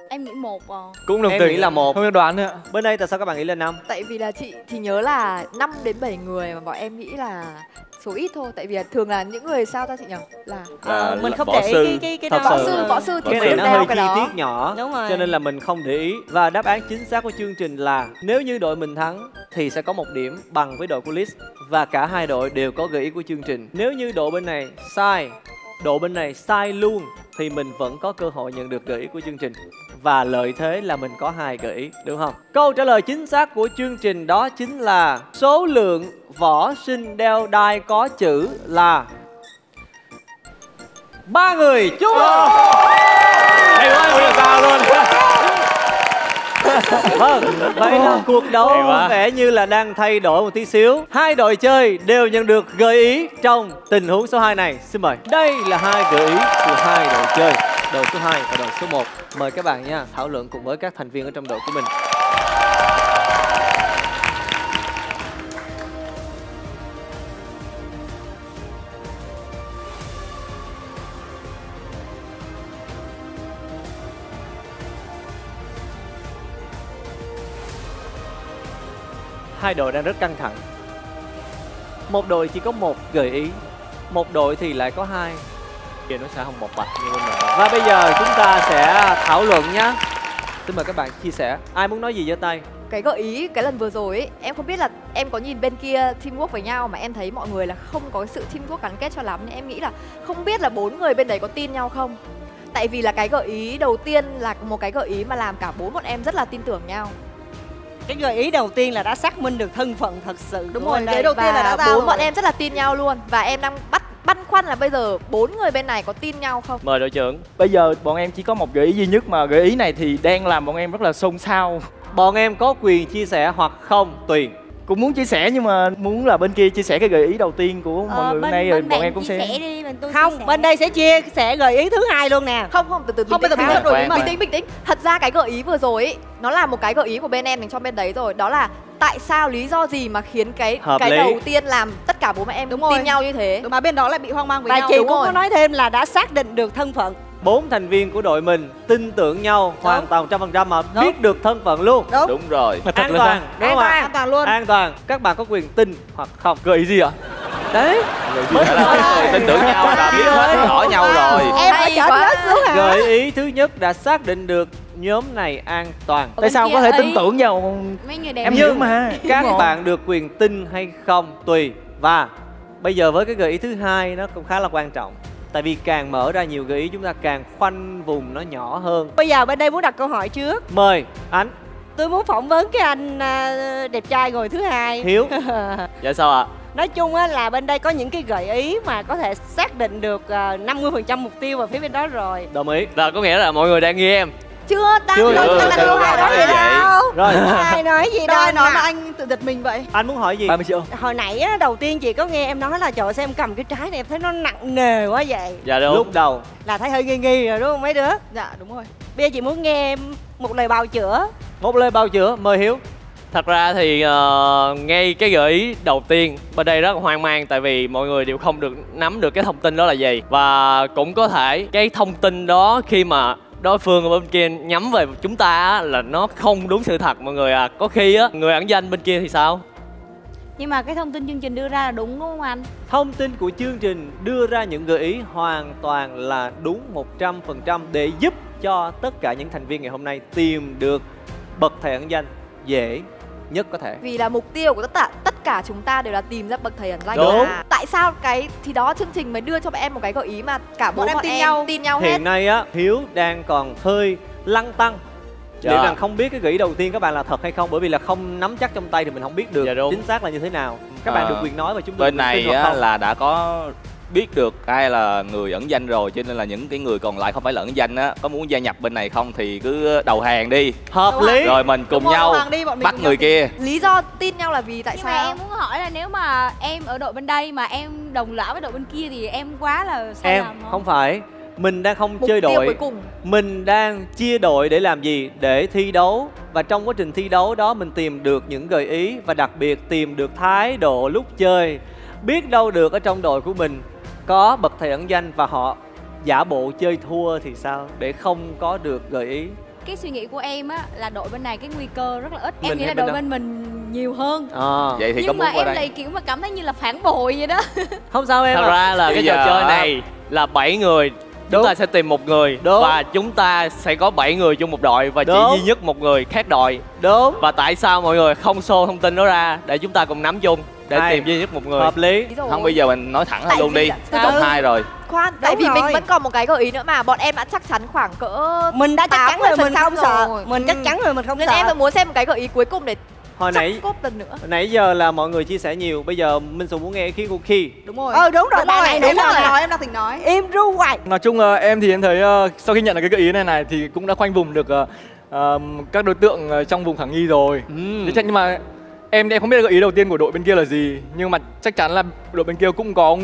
Em nghĩ 1 à. Cũng đồng Em tình. nghĩ là 1. Không được đoán nữa. Bên đây tại sao các bạn nghĩ là 5? Tại vì là chị thì nhớ là 5 đến 7 người mà bọn em nghĩ là số ít thôi. Tại vì là thường là những người sao ta chị nhỉ? Là mình không võ để sư. cái Thật đó. sự. Võ sư thì Cái mới này nó đeo hơi cái chi đó. tiết nhỏ, Đúng rồi. cho nên là mình không để ý. Và đáp án chính xác của chương trình là nếu như đội mình thắng thì sẽ có 1 điểm bằng với đội của Liz. Và cả hai đội đều có gợi ý của chương trình. Nếu như đội bên này sai, đội bên này sai luôn thì mình vẫn có cơ hội nhận được gợi ý của chương trình. Và lợi thế là mình có 2 gợi ý, đúng không? Câu trả lời chính xác của chương trình đó chính là số lượng võ sinh đeo đai có chữ là 3 người. Chúc mừng! Hay quá, bây giờ sao luôn. Vâng, vậy là cuộc đấu Hay quá. có vẻ như là đang thay đổi một tí xíu. Hai đội chơi đều nhận được gợi ý trong tình huống số 2 này. Xin mời. Đây là 2 gợi ý của 2 đội chơi, đội số 2 và đội số 1. Mời các bạn nha, thảo luận cùng với các thành viên ở trong đội của mình. Hai đội đang rất căng thẳng. Một đội chỉ có 1 gợi ý, một đội thì lại có 2. Kìa nó sẽ không bộc bạch như bên này. Và bây giờ chúng ta sẽ thảo luận nhé. Xin mời các bạn chia sẻ. Ai muốn nói gì giơ tay? Cái gợi ý cái lần vừa rồi ấy, em không biết là em có nhìn bên kia teamwork với nhau mà em thấy mọi người là không có cái sự teamwork gắn kết cho lắm, nên em nghĩ là không biết là 4 người bên đấy có tin nhau không. Tại vì là cái gợi ý đầu tiên là một cái gợi ý mà làm cả 4 bọn em rất là tin tưởng nhau. Cái gợi ý đầu tiên là đã xác minh được thân phận thật sự. Đúng của rồi, bên cái đây. đầu tiên là đã ra 4 rồi. bọn em rất là tin nhau luôn. Và em đang băn khoăn là bây giờ 4 người bên này có tin nhau không. Mời đội trưởng. Bây giờ bọn em chỉ có một gợi ý duy nhất mà gợi ý này thì đang làm bọn em rất là xôn xao. Bọn em có quyền chia sẻ hoặc không, tùy. Cũng muốn chia sẻ nhưng mà muốn là bên kia chia sẻ cái gợi ý đầu tiên của mọi người bên đây rồi bọn em cũng chia sẽ sẻ đi, bên tôi chia Không, sẻ. bên đây sẽ chia sẻ gợi ý thứ 2 luôn nè. Không, từ từ Không, bây giờ mình bình thay đổi ý mà. bình tĩnh. Thật ra cái gợi ý vừa rồi ấy, nó là một cái gợi ý của bên em dành cho bên đấy rồi. Đó là tại sao, lý do gì mà khiến cái Hợp lý. đầu tiên làm tất cả bố mẹ em Đúng tin rồi. nhau như thế. Mà bên đó lại bị hoang mang với Và nhau. chị đúng cũng rồi. có nói thêm là đã xác định được thân phận. 4 thành viên của đội mình tin tưởng nhau hoàn toàn 100% mà Đúng. biết được thân phận luôn. Đúng. Đúng rồi. Mà thật An là toàn, sao? đúng không ạ? An toàn luôn. An toàn, các bạn có quyền tin hoặc không. Gợi ý gì ạ? Đấy, Phải là tin tưởng nhau là biết hết rõ nhau rồi. Em Hay phải chở quá. nó xuống hả? gợi ý thứ nhất đã xác định được nhóm này an toàn. tại sao kia có thể ấy. tin tưởng vào Mấy người đẹp em Nhưng hiểu mà. các bạn được quyền tin hay không tùy. Và bây giờ với cái gợi ý thứ 2 nó cũng khá là quan trọng. Tại vì càng mở ra nhiều gợi ý chúng ta càng khoanh vùng nó nhỏ hơn. Bây giờ bên đây muốn đặt câu hỏi trước. Mời anh Tôi muốn phỏng vấn cái anh đẹp trai ngồi thứ 2. Hiếu. Dạ sao ạ? Nói chung á là bên đây có những cái gợi ý mà có thể xác định được 50% mục tiêu vào phía bên đó rồi. Đồng ý. Là có nghĩa là mọi người đang nghe em. Chưa, đang Chưa, đang chưa, đặt chưa, câu hỏi đó chưa. vậy đâu. Rồi, Ai nói gì Đâu đâu ai nói mà mà. anh tự giật mình vậy? anh muốn hỏi gì? 30 triệu. Hồi nãy á, đầu tiên chị có nghe em nói là trời ơi, sao em cầm cái trái này em thấy nó nặng nề quá vậy. Dạ đúng. Lúc đầu Là thấy hơi nghi nghi rồi đúng không mấy đứa? Dạ đúng rồi. Bây giờ chị muốn nghe em một lời bào chữa. một lời bào chữa, mời Hiếu. Thật ra thì ngay cái gợi ý đầu tiên bên đây rất là hoang mang, tại vì mọi người đều không được nắm được cái thông tin đó là gì. Và cũng có thể cái thông tin đó khi mà đối phương ở bên kia nhắm về chúng ta á, là nó không đúng sự thật mọi người à. Có khi á, người ẩn danh bên kia thì sao? Nhưng mà cái thông tin chương trình đưa ra là đúng đúng không anh? Thông tin của chương trình đưa ra những gợi ý hoàn toàn là đúng 100% để giúp cho tất cả những thành viên ngày hôm nay tìm được bậc thầy ẩn danh dễ nhất có thể. Vì là mục tiêu của tất cả chúng ta đều là tìm ra bậc thầy ẩn danh. Đúng. Tại sao cái thì đó chương trình mới đưa cho bọn em một cái gợi ý mà cả Bọn em tin nhau hết. Hiện nay á, Hiếu đang còn hơi lăn tăn. Dạ. Liệu rằng không biết cái gợi ý đầu tiên các bạn là thật hay không, bởi vì là không nắm chắc trong tay thì mình không biết được Dạ đúng. chính xác là như thế nào. Các bạn được quyền nói và chúng tôi Bên này tin hoặc á, không. là đã có biết được ai là người ẩn danh rồi, cho nên là những cái người còn lại không phải là ẩn danh á, có muốn gia nhập bên này không thì cứ đầu hàng đi. Hợp lý. Rồi mình cùng Đúng rồi, nhau đầu hàng đi, bọn mình bắt cùng người nhau kia. Lý do tin nhau là vì tại Nhưng mà sao? em muốn hỏi là nếu mà em ở đội bên đây mà em đồng lõa với đội bên kia thì em quá là sai Em lầm không phải, mình đang không Mục chơi tiêu đội, cuối cùng. mình đang chia đội để làm gì? Để thi đấu. Và trong quá trình thi đấu đó mình tìm được những gợi ý và đặc biệt tìm được thái độ lúc chơi. Biết đâu được ở trong đội của mình có bậc thầy ẩn danh và họ giả bộ chơi thua thì sao? Để không có được gợi ý. cái suy nghĩ của em á là đội bên này cái nguy cơ rất là ít. Mình Em nghĩ hay là bên đội đó? bên mình nhiều hơn. Vậy thì có Nhưng muốn mà qua em đây? lại kiểu mà cảm thấy như là phản bội vậy đó. Không sao em Thật ạ. ra là cái Bây trò giờ chơi á, này là 7 người. Chúng ta sẽ tìm một người Đúng. và chúng ta sẽ có 7 người chung một đội và Đúng. chỉ duy nhất một người khác đội. Đúng. Và tại sao mọi người không show thông tin đó ra để chúng ta cùng nắm chung để Hay. tìm duy nhất một người? Hợp lý. Không, bây giờ mình nói thẳng ra Tại luôn vì đi. là- Top 2 rồi. Khoan, tại Đúng vì mình rồi. vẫn còn một cái gợi ý nữa mà bọn em đã chắc chắn khoảng cỡ Mình đã chắc chắn rồi, mình không sợ. rồi. Mình chắc chắn rồi, mình không Nên sợ. em mới muốn xem một cái gợi ý cuối cùng để Hồi nãy cốp lần nữa. nãy giờ là mọi người chia sẻ nhiều, bây giờ Minh Sùng muốn nghe ý kiến của Khi. Đúng rồi. Đúng rồi, bà này Em đúng đang rồi. thỉnh nói, em đang thỉnh nói. Im ru hoài. Nói chung là em thì em thấy sau khi nhận được cái gợi ý này thì cũng đã khoanh vùng được các đối tượng trong vùng khả nghi rồi. Nhưng mà em không biết là gợi ý đầu tiên của đội bên kia là gì, nhưng mà chắc chắn là đội bên kia cũng có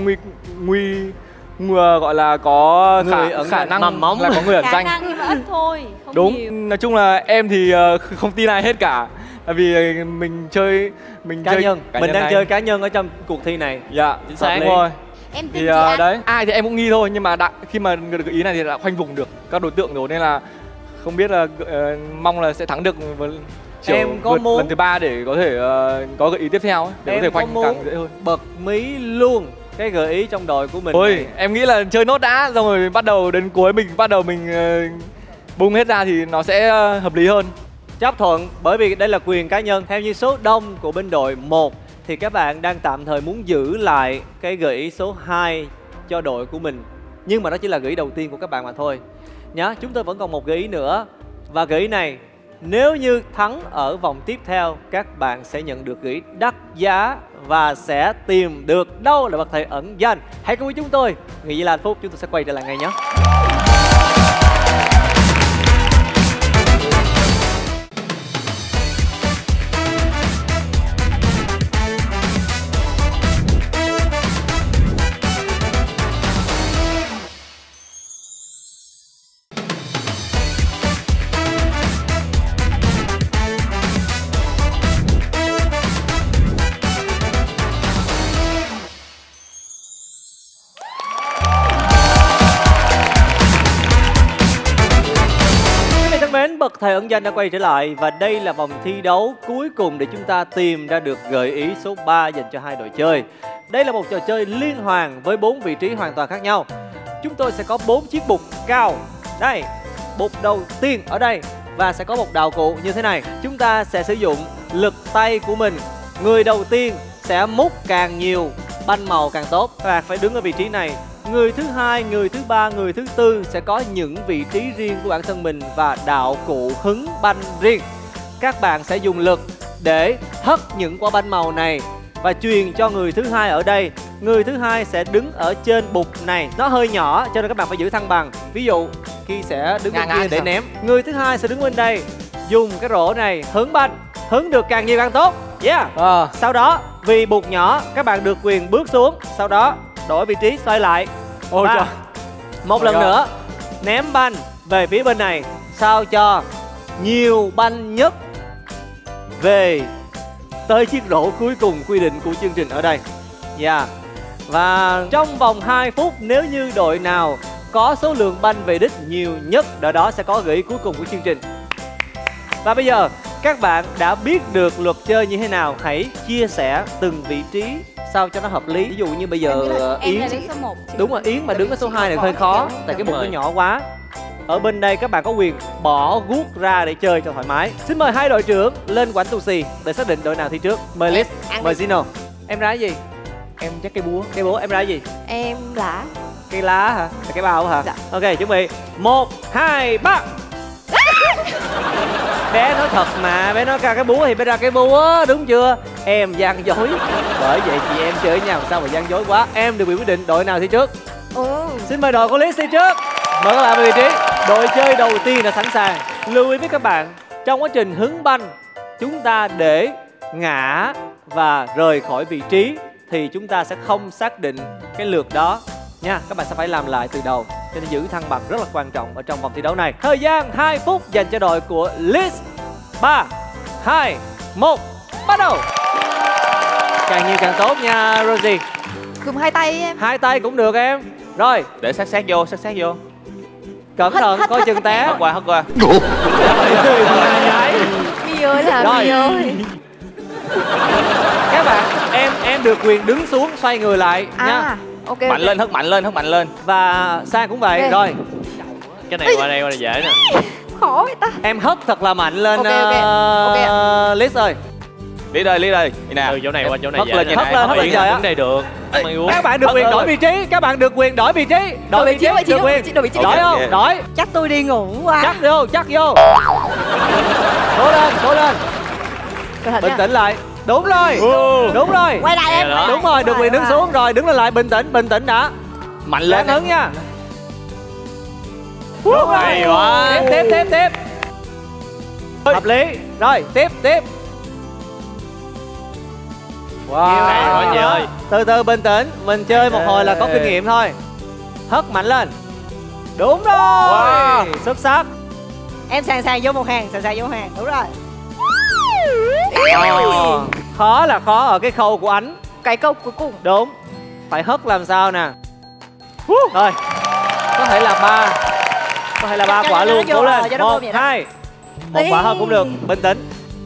gọi là có khả năng mầm móng. là có người ẩn Khả danh. năng nhưng mà ít thôi, không Đúng, nhiều. nói chung là em thì không tin ai hết cả. Tại vì mình chơi Cá nhân. Mình đang này. chơi cá nhân ở trong cuộc thi này. Dạ, Chính xác xác. đúng rồi. Em tin Thì chị Anh. đấy, ai thì em cũng nghi thôi, nhưng mà khi mà được gợi ý này thì đã khoanh vùng được các đối tượng rồi, nên là không biết là mong là sẽ thắng được Em có vượt muốn lần thứ 3 để có thể có gợi ý tiếp theo ấy, để có thể em có khoanh muốn càng dễ hơn. bật mí luôn cái gợi ý trong đội của mình. Ôi, em nghĩ là chơi nốt đã, xong rồi bắt đầu đến cuối mình bung hết ra thì nó sẽ hợp lý hơn. Chấp thuận, bởi vì đây là quyền cá nhân. Theo như số đông của bên đội 1 thì các bạn đang tạm thời muốn giữ lại cái gợi ý số 2 cho đội của mình. Nhưng mà đó chỉ là gợi ý đầu tiên của các bạn mà thôi. Nhá, chúng tôi vẫn còn một gợi ý nữa. Và gợi ý này, nếu như thắng ở vòng tiếp theo, các bạn sẽ nhận được gợi ý đắt giá và sẽ tìm được đâu là bậc thầy ẩn danh. Hãy cùng với chúng tôi. Nghỉ giải là hạnh phúc, chúng tôi sẽ quay trở lại ngay nhé. Mến, bậc thầy ẩn danh đã quay trở lại và đây là vòng thi đấu cuối cùng để chúng ta tìm ra được gợi ý số 3 dành cho hai đội chơi. Đây là một trò chơi liên hoàn với 4 vị trí hoàn toàn khác nhau. Chúng tôi sẽ có 4 chiếc bục cao. Đây, bục đầu tiên ở đây và sẽ có một đạo cụ như thế này. Chúng ta sẽ sử dụng lực tay của mình. Người đầu tiên sẽ múc càng nhiều banh màu càng tốt. Các bạn phải đứng ở vị trí này. Người thứ hai, người thứ ba, người thứ tư sẽ có những vị trí riêng của bản thân mình và đạo cụ hứng banh riêng. Các bạn sẽ dùng lực để hất những quả banh màu này và truyền cho người thứ hai ở đây. Người thứ hai sẽ đứng ở trên bục này. Nó hơi nhỏ cho nên các bạn phải giữ thăng bằng. Ví dụ khi sẽ đứng bên kia để ném. Người thứ hai sẽ đứng bên đây, dùng cái rổ này hứng banh. Hứng được càng nhiều càng tốt. Yeah. Sau đó vì bục nhỏ các bạn được quyền bước xuống. Sau đó đổi vị trí xoay lại. Và một lần nữa ném banh về phía bên này sao cho nhiều banh nhất về tới chiếc rổ cuối cùng quy định của chương trình ở đây. Và trong vòng 2 phút nếu như đội nào có số lượng banh về đích nhiều nhất, đội đó sẽ có gợi ý cuối cùng của chương trình. Và bây giờ các bạn đã biết được luật chơi như thế nào, hãy chia sẻ từng vị trí sao cho nó hợp lý. Ví dụ như bây giờ Em Yến, là đứng số 1. đúng rồi, Yến mà đứng ở số 2 này hơi khó tại cái bục nó nhỏ quá. Ở bên đây các bạn có quyền bỏ guốc ra để chơi cho thoải mái. Xin mời hai đội trưởng lên quảnh tù xì để xác định đội nào thi trước. Mời Liz, mời Zino. Em ra cái gì? Em chắc cây búa. Cây búa, em ra cái gì? Em lá. Cây lá hả? Là cái bao hả? Dạ. Ok, chuẩn bị 1, 2, 3. Bé nói thật mà, bé nói ra cái búa thì bé ra cái búa, đúng chưa? Em gian dối. Bởi vậy chị em chơi với nhau sao mà gian dối quá. Em được quyền quyết định đội nào thi trước. Xin mời đội của Liz thi trước. Mời các bạn về vị trí. Đội chơi đầu tiên đã sẵn sàng. Lưu ý với các bạn, trong quá trình hứng banh, chúng ta để ngã và rời khỏi vị trí thì chúng ta sẽ không xác định cái lượt đó nha. Các bạn sẽ phải làm lại từ đầu, cho nên giữ thăng bằng rất là quan trọng ở trong vòng thi đấu này. Thời gian 2 phút dành cho đội của Liz. 3, 2, 1, bắt đầu. Càng nhiều càng tốt nha Rosie. Dùng hai tay em. Hai tay cũng được em. Rồi, để sát vô. Cẩn thận, coi chừng té. Hất qua. Mi ơi là Rồi. Mi ơi. Các bạn, em được quyền đứng xuống xoay người lại nha. Ok. Mạnh lên, hất mạnh lên. Và Sang cũng vậy. Ok. Rồi, Cái này qua đây dễ nè. Khó vậy ta. em hất thật là mạnh lên. Ok, ok ạ. Liz ơi. Lý đây. Đi nè. Từ chỗ này qua chỗ này Hất dễ lên nè. như này. Hất lên trời á. Đứng đây được. Các bạn được quyền đổi vị trí. Các bạn được quyền đổi vị trí. Đổi vị trí, được quyền. Đổi vị trí. Đổi không? Ok. Đổi. Chắc tôi đi ngủ quá. Chắc vô. Cố lên. Cẩn thận Bình nha. tĩnh lại. Đúng rồi. Đúng rồi. Quay lại em. Đó. Đúng rồi, được quyền đứng xuống rồi, đứng lên lại, bình tĩnh đã. Mạnh Lên lên. hứng nha. Đúng rồi. Hay quá. Tiếp. Hợp lý. Rồi, tiếp. Wow. Hay quá chị ơi. Từ từ bình tĩnh, mình chơi một hồi là có kinh nghiệm thôi. Hất mạnh lên. Đúng rồi. Wow. Xuất sắc. Em sàng vô một hàng. Đúng rồi. Khó là khó ở cái khâu của Ánh. Cái câu cuối cùng. Đúng. Phải hất làm sao nè. Rồi. Có thể là 3 quả luôn. Cố lên. 1, 2. Một quả hơn cũng được. Bình tĩnh.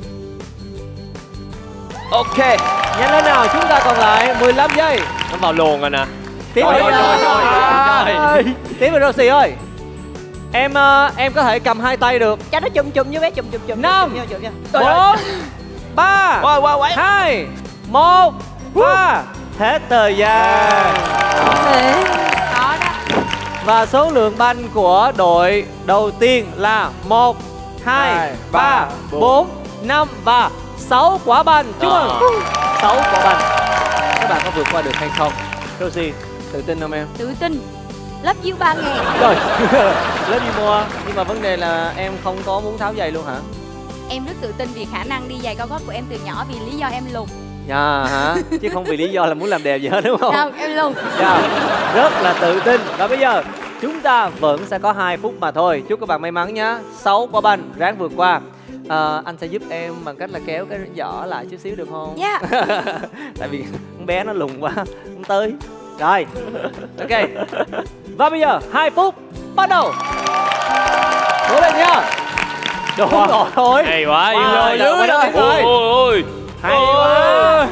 Ok. Nhanh lên nào, chúng ta còn lại 15 giây. Nó vào luồng rồi nè. Tiếp Rồi, đi. rồi. Tiếp đi Rosie ơi. Em có thể cầm hai tay được. Cho nó chùm như bé chùm. 5, Chùm vô. 4, 3, Wow. 2, 1 và hết thời gian. Đó đó. Và số lượng banh của đội đầu tiên là 1, 2, 3, 4, 5 và 6 quả banh. Chúc mừng. 6 quả banh. Các bạn có vượt qua được hay không? Rosie, tự tin không em? Tự tin. Lớp dưới 3.000. Rồi, lớp đi mua. Nhưng mà vấn đề là em không có muốn tháo giày luôn hả? Em rất tự tin vì khả năng đi giày cao gót của em từ nhỏ vì lý do em lùn. Dạ hả? Chứ không vì lý do là muốn làm đẹp gì hết đúng không? Không, em lùn. Dạ, rất là tự tin. Và bây giờ chúng ta vẫn sẽ có 2 phút mà thôi. Chúc các bạn may mắn nhé. 6 quả banh ráng vượt qua. Anh sẽ giúp em bằng cách là kéo cái giỏ lại chút xíu được không? Dạ. Tại vì con bé nó lùn quá, không tới. Rồi, ok. Và bây giờ 2 phút bắt đầu. Cố lên nha. Đúng rồi. Hay quá. Yên Wow, ơi. đợi đó, Tiến ơi. Ôi. Hay quá.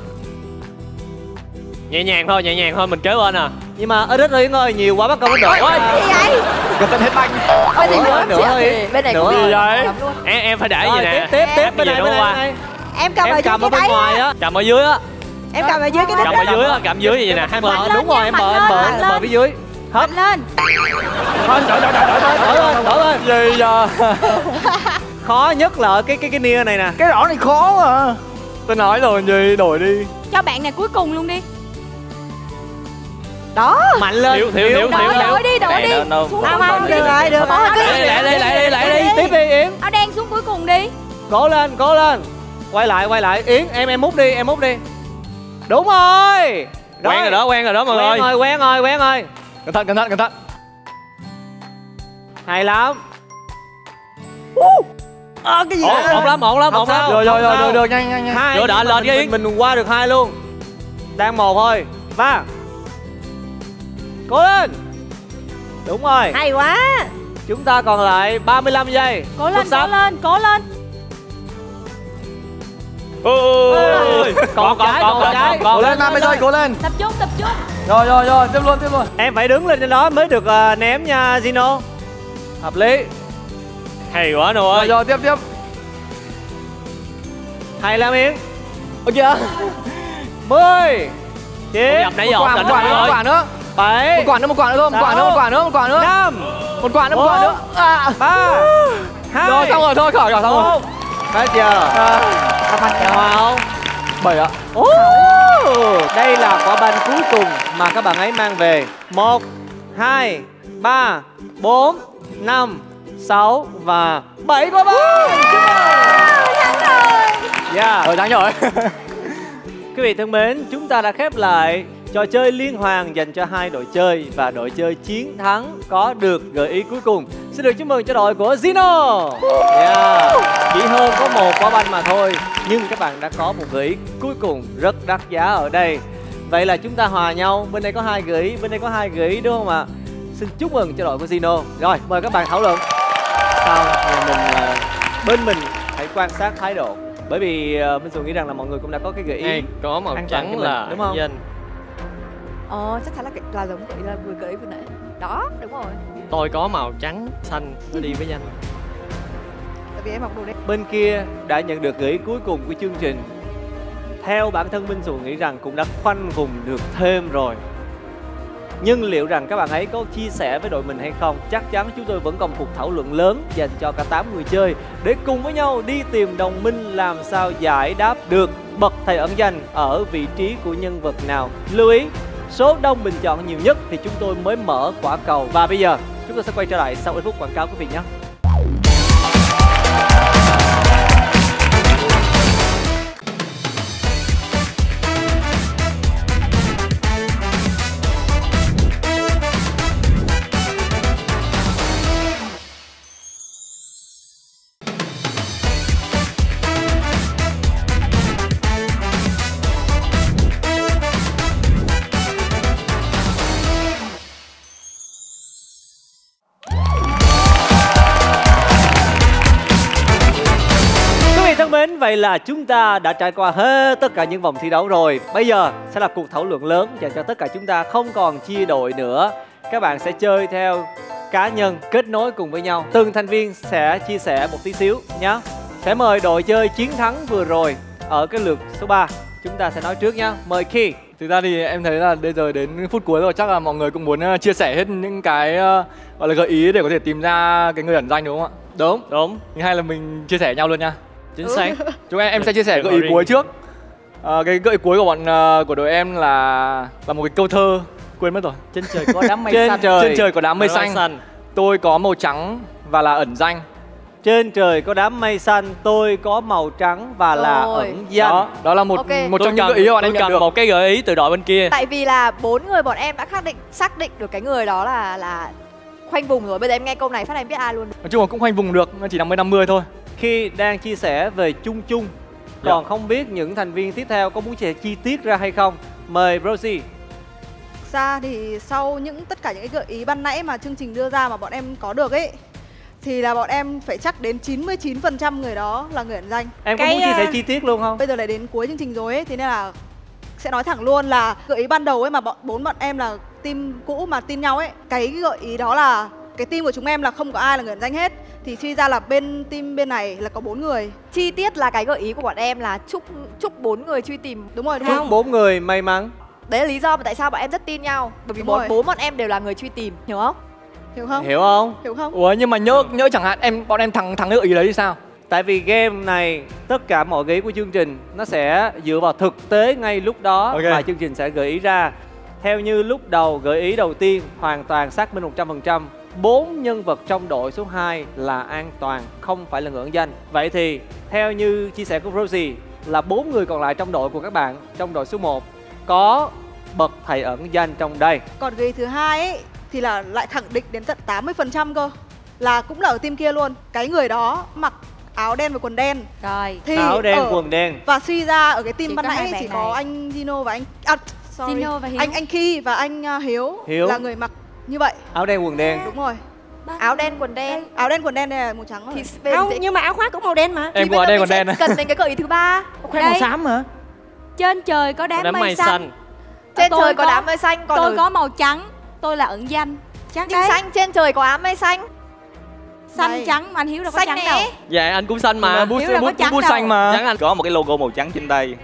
Nhẹ nhàng thôi, mình kế bên à. Nhưng mà ít rồi Yến ơi, nhiều quá bắt công đợi quá. Gì vậy? Gần hết banh. Ôi thì nữa thôi. bên này Nữa cũng Gì đi vậy? lắm luôn. Em phải để Rồi, gì nè. tiếp Ép bên cái này gì bên nó qua. này. Em cầm ở Em dưới cầm ở cái bên đáy ngoài á. á. Cầm ở dưới á. Em cầm ở dưới cái Cầm ở dưới á, cầm dưới vậy nè. Em mở đúng rồi, em mở lên. phía dưới. Hấp. Mạnh lên. Thôi, đỡ lên. Gì giờ? Khó nhất là ở cái nia này nè. Cái rõ này khó à. Tôi nói rồi gì, đổi đi. Cho bạn này cuối cùng luôn đi. Đó. Mạnh lên. Thiếu. Đổi đi. Không, được rồi. Lại đi. Tiếp đi Yến. Áo đen xuống cuối cùng đi. Cố lên. Quay lại. Yến, em mút đi. Đúng rồi. Quen rồi đó mọi người. Quen rồi. Cẩn thận. Hay lắm. Cái gì Ổn lắm. Rồi, được, nhanh. Hai. Rồi, đợi lên cái Yến. Mình qua được 2 luôn. Đang 1 thôi. Và cố lên. Đúng rồi. hay quá. Chúng ta còn lại 35 giây. Cố lên. Xuất sắc. Còn trái. Cố lên 50 giây, cố lên. Tập trung. Rồi, tiếp luôn. Em phải đứng lên trên đó mới được ném nha Zino. Hợp lý. Hay quá rồi. Rồi, tiếp. Hay lắm Yến. Ơ kìa. 10 9 Nhập nãy giờ Một ổn định quả rồi. nữa. 7 Một quả nữa thôi, một quả nữa. 5 Một quả nữa. 3 2 Rồi, xong rồi, thôi khỏi xong rồi. 1. Hết giờ. Hòa không? 7 ạ. Đây là quả banh cuối cùng mà các bạn ấy mang về. 1 2 3 4 5 6 và 7 quả banh. Yeah. Rồi, đáng rồi. Quý vị thân mến, chúng ta đã khép lại trò chơi liên hoàn dành cho 2 đội chơi và đội chơi chiến thắng có được gợi ý cuối cùng. Xin được chúc mừng cho đội của Zino. Chỉ hơn có 1 quả banh mà thôi, nhưng các bạn đã có một gợi ý cuối cùng rất đắt giá ở đây. Vậy là chúng ta hòa nhau, bên đây có 2 gợi ý, bên đây có 2 gợi ý đúng không ạ? xin chúc mừng cho đội của Zino. Rồi, mời các bạn thảo luận. Sao nhà mình bên mình hãy quan sát thái độ. Bởi vì Minh Xuân nghĩ rằng là mọi người cũng đã có cái gợi ý có màu trắng là đúng không? danh. Chắc chắn là giống vậy, là vừa gợi ý vừa nãy. Đó, đúng rồi. Tôi có màu trắng xanh, nó đi với danh. Tại vì em học đồ đấy. Bên kia đã nhận được gợi ý cuối cùng của chương trình. Theo bản thân Minh Xuân nghĩ rằng cũng đã khoanh vùng được thêm rồi. Nhưng liệu rằng các bạn ấy có chia sẻ với đội mình hay không? Chắc chắn chúng tôi vẫn còn một cuộc thảo luận lớn dành cho cả 8 người chơi để cùng với nhau đi tìm đồng minh làm sao giải đáp được bậc thầy ẩn danh ở vị trí của nhân vật nào. Lưu ý, số đông bình chọn nhiều nhất thì chúng tôi mới mở quả cầu. Và bây giờ chúng tôi sẽ quay trở lại sau ít phút quảng cáo quý vị nhé. Vậy là chúng ta đã trải qua hết tất cả những vòng thi đấu rồi. Bây giờ sẽ là cuộc thảo luận lớn dành cho tất cả chúng ta, không còn chia đội nữa. Các bạn sẽ chơi theo cá nhân, kết nối cùng với nhau. Từng thành viên sẽ chia sẻ một tí xíu nhé. Sẽ mời đội chơi chiến thắng vừa rồi ở cái lượt số 3. Chúng ta sẽ nói trước nhé. Mời Ki. Thực ra thì em thấy là bây giờ đến phút cuối rồi, chắc là mọi người cũng muốn chia sẻ hết những cái gọi là gợi ý để có thể tìm ra cái người ẩn danh, đúng không ạ? Đúng. Nhưng hay là mình chia sẻ nhau luôn nha. Chính xác. Chúng em sẽ chia sẻ gợi ý cuối trước. Cái gợi ý cuối của đội em là một cái câu thơ quên mất rồi. Trên trời có đám mây xanh. Trên trời có đám mây xanh. Tôi có màu trắng và là ẩn danh. Trên trời có đám mây xanh, tôi có màu trắng và là ẩn danh. Đó là một trong những gợi ý bọn em nhận được. Một cái gợi ý từ đội bên kia. Tại vì là 4 người bọn em đã xác định được cái người đó là khoanh vùng rồi. Bây giờ em nghe câu này phát em biết ai luôn. Nói chung là cũng khoanh vùng được, nó chỉ 50-50 thôi. Khi đang chia sẻ về chung chung, còn không biết những thành viên tiếp theo có muốn chia sẻ chi tiết ra hay không. Mời Rosie. Ra thì sau tất cả những cái gợi ý ban nãy mà chương trình đưa ra mà bọn em có được ấy, thì là bọn em phải chắc đến 99% người đó là người ẩn danh. Em có muốn chia sẻ chi tiết luôn không? Bây giờ lại đến cuối chương trình rồi ấy, thế nên là sẽ nói thẳng luôn là gợi ý ban đầu ấy mà bọn em là team cũ mà tin nhau ấy, cái gợi ý đó là cái team của chúng em là không có ai là người ẩn danh hết. Thì suy ra là bên team bên này là có 4 người. Chi tiết là cái gợi ý của bọn em là chúc 4 người truy tìm. Đúng rồi, đúng chúc không? 4 người may mắn. Đấy là lý do mà tại sao bọn em rất tin nhau. Bởi vì bốn bọn em đều là người truy tìm, hiểu không? Hiểu không? Hiểu không? Hiểu không? Ủa nhưng mà nhớ chẳng hạn bọn em thắng cái gợi ý đấy thì sao? Tại vì game này tất cả mọi gợi ý của chương trình nó sẽ dựa vào thực tế ngay lúc đó mà chương trình sẽ gợi ý ra. Theo như lúc đầu gợi ý đầu tiên hoàn toàn xác minh 100%. 4 nhân vật trong đội số 2 là an toàn, không phải là người ẩn danh. Vậy thì theo như chia sẻ của Rosie là 4 người còn lại trong đội của các bạn, trong đội số 1 có bậc thầy ẩn danh trong đây. Còn gợi ý thứ hai ấy thì là lại khẳng định đến tận 80% cơ, là cũng là ở team kia luôn. Cái người đó mặc áo đen và quần đen. Rồi. Thì áo đen quần đen. Và suy ra ở cái team Chỉ ban có nãy hai chỉ bạn có này. anh Gino và anh Gino và Hiếu. anh Ki và anh Hiếu là người mặc như vậy. Áo đen quần đen. Đúng rồi. Áo đen quần đen. Áo đen quần đen này là màu trắng rồi. Thì Không, nhưng mà áo khoác cũng màu đen mà. Em có áo đen quần đen. Cần đến cái gợi ý thứ 3. Khoác màu xám hả? Trên trời có đám mây xanh. Trên trời có đám mây xanh. Còn tôi có màu trắng, tôi là ẩn danh. Chắc nhưng đấy. xanh trên trời có ám mây xanh. Xanh Đây. trắng mà anh Hiếu đâu có Xanh trắng nè. đâu. Dạ anh cũng xanh mà. Hiếu đâu có trắng đâu. xanh mà. Trắng anh có một cái logo màu trắng trên tay.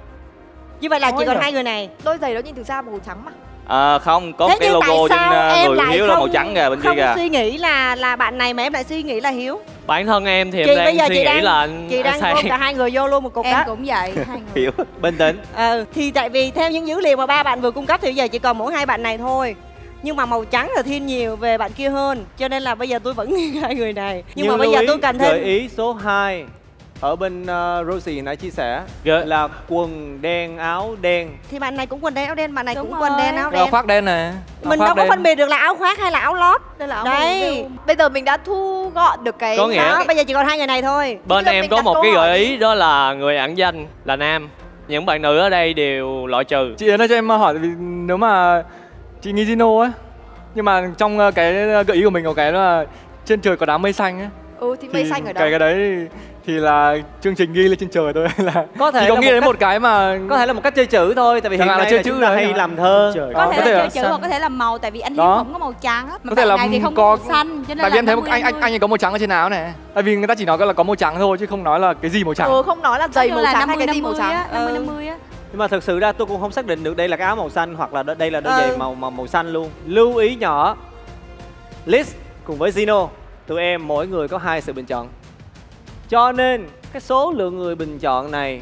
Như vậy là chỉ còn 2 người này. Đôi giày đó nhìn từ xa màu trắng mà. Không, có Thế cái nhưng tại logo trên sao em người lại Hiếu là không- màu trắng kìa, bên kia Không kìa. suy nghĩ là bạn này mà em lại suy nghĩ là Hiếu. Bản thân em thì Chị em bây giờ đang suy chị nghĩ đang- là Chị đang Sang. ôm cả 2 người vô luôn một cục Em đó. cũng vậy, 2 người. Hiếu. Bình tĩnh. Thì tại vì theo những dữ liệu mà 3 bạn vừa cung cấp thì bây giờ chỉ còn mỗi 2 bạn này thôi. Nhưng mà màu trắng là thiên nhiều về bạn kia hơn, cho nên là bây giờ tôi vẫn nghi 2 người này. Nhưng mà bây giờ tôi cần gợi thêm ý số 2 ở bên Rosie nãy chia sẻ là quần đen áo đen. thì bạn này cũng quần đen áo đen, bạn này Đúng cũng rồi. quần đen áo Áo đen. khoác đen này. Mình đâu có phân biệt được là áo khoác hay là áo lót. Đây là áo Đấy. Bây giờ mình đã thu gọn được cái Có nghĩa- Đó, bây giờ chỉ còn 2 người này thôi. Bên Bây giờ em mình có đặt một câu cái hỏi gợi đi. ý đó là người ẩn danh là nam. Những bạn nữ ở đây đều loại trừ. Chị Yến ơi cho em hỏi vì nếu mà chị nghĩ Gino ấy. Nhưng mà trong cái gợi ý của mình có cái là trên trời có đám mây xanh ấy. Thì mây xanh ở đâu? Cái đấy thì là chương trình ghi lên trên trời thôi là có thể chỉ có nghĩ đến một cái mà có thể là một cách chơi chữ thôi, tại vì hiện nay là chúng ta hay làm thơ. Có thể là chơi chữ hoặc có thể là màu, tại vì anh Hiếu không có màu trắng á, mà có thể là này thì không có màu xanh, cho nên tại vì em thấy 50, anh ấy có màu trắng ở trên áo này. Tại vì người ta chỉ nói là có màu trắng thôi chứ không nói là cái gì màu trắng. Không nói là giày màu trắng hay cái gì màu trắng. 50 á. Nhưng mà thực sự ra tôi cũng không xác định được đây là cái áo màu xanh hoặc là đây là đôi giày màu xanh luôn. Lưu ý nhỏ, Liz cùng với Zino, tụi em mỗi người có 2 sự bình chọn. Cho nên cái số lượng người bình chọn này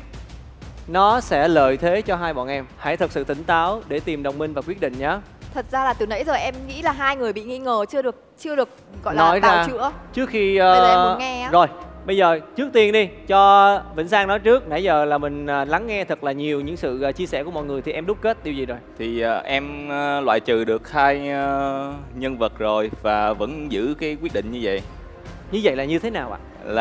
nó sẽ lợi thế cho hai bọn em. Hãy thật sự tỉnh táo để tìm đồng minh và quyết định nhé. Thật ra là từ nãy giờ em nghĩ là 2 người bị nghi ngờ chưa được gọi nói là bào chữa. Trước khi bây giờ em muốn nghe á. Rồi, bây giờ trước tiên đi cho Vĩnh Sang nói trước. Nãy giờ là mình lắng nghe thật là nhiều những sự chia sẻ của mọi người, thì em đúc kết điều gì rồi? Thì em loại trừ được 2 nhân vật rồi và vẫn giữ cái quyết định như vậy. Như vậy là như thế nào ạ?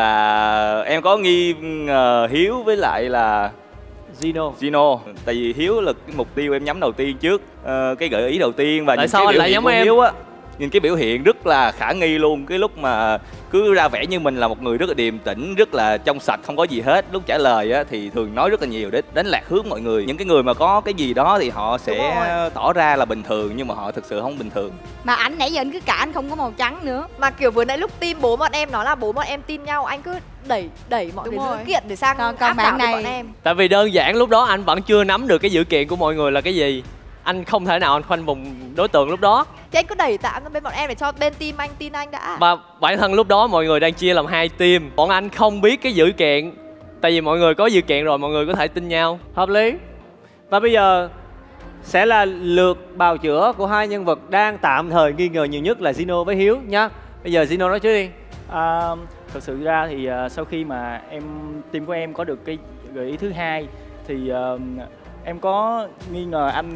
Là em có nghi ngờ Hiếu với lại là Zino. Tại vì Hiếu là cái mục tiêu em nhắm đầu tiên trước, cái gợi ý đầu tiên. Và tại những sao cái anh lại nhắm em? Hiếu á, nhìn cái biểu hiện rất là khả nghi luôn. Cái lúc mà cứ ra vẻ như mình là một người rất là điềm tĩnh, rất là trong sạch, không có gì hết. Lúc trả lời á thì thường nói rất là nhiều để đánh lạc hướng mọi người. Những cái người mà có cái gì đó thì họ sẽ tỏ ra là bình thường, nhưng mà họ thực sự không bình thường. Mà anh nãy giờ anh cứ cả anh không có màu trắng nữa. Mà kiểu vừa nãy lúc team bố bọn em nói là bố bọn em tin nhau, anh cứ đẩy mọi cái dữ kiện để sang còn áp bạn đảo này bọn em. Tại vì đơn giản lúc đó anh vẫn chưa nắm được cái dữ kiện của mọi người là cái gì. Anh không thể nào anh khoanh vùng đối tượng lúc đó. Thì anh cứ đẩy tạm bên bọn em để cho bên team anh tin anh đã. Và bản thân lúc đó mọi người đang chia làm 2 team. Bọn anh không biết cái dữ kiện. Tại vì mọi người có dữ kiện rồi, mọi người có thể tin nhau. Hợp lý. Và bây giờ sẽ là lượt bào chữa của 2 nhân vật đang tạm thời nghi ngờ nhiều nhất là Zino với Hiếu nhá. Bây giờ Zino nói trước đi. Thật sự ra thì sau khi mà team của em có được cái gợi ý thứ 2 thì em có nghi ngờ anh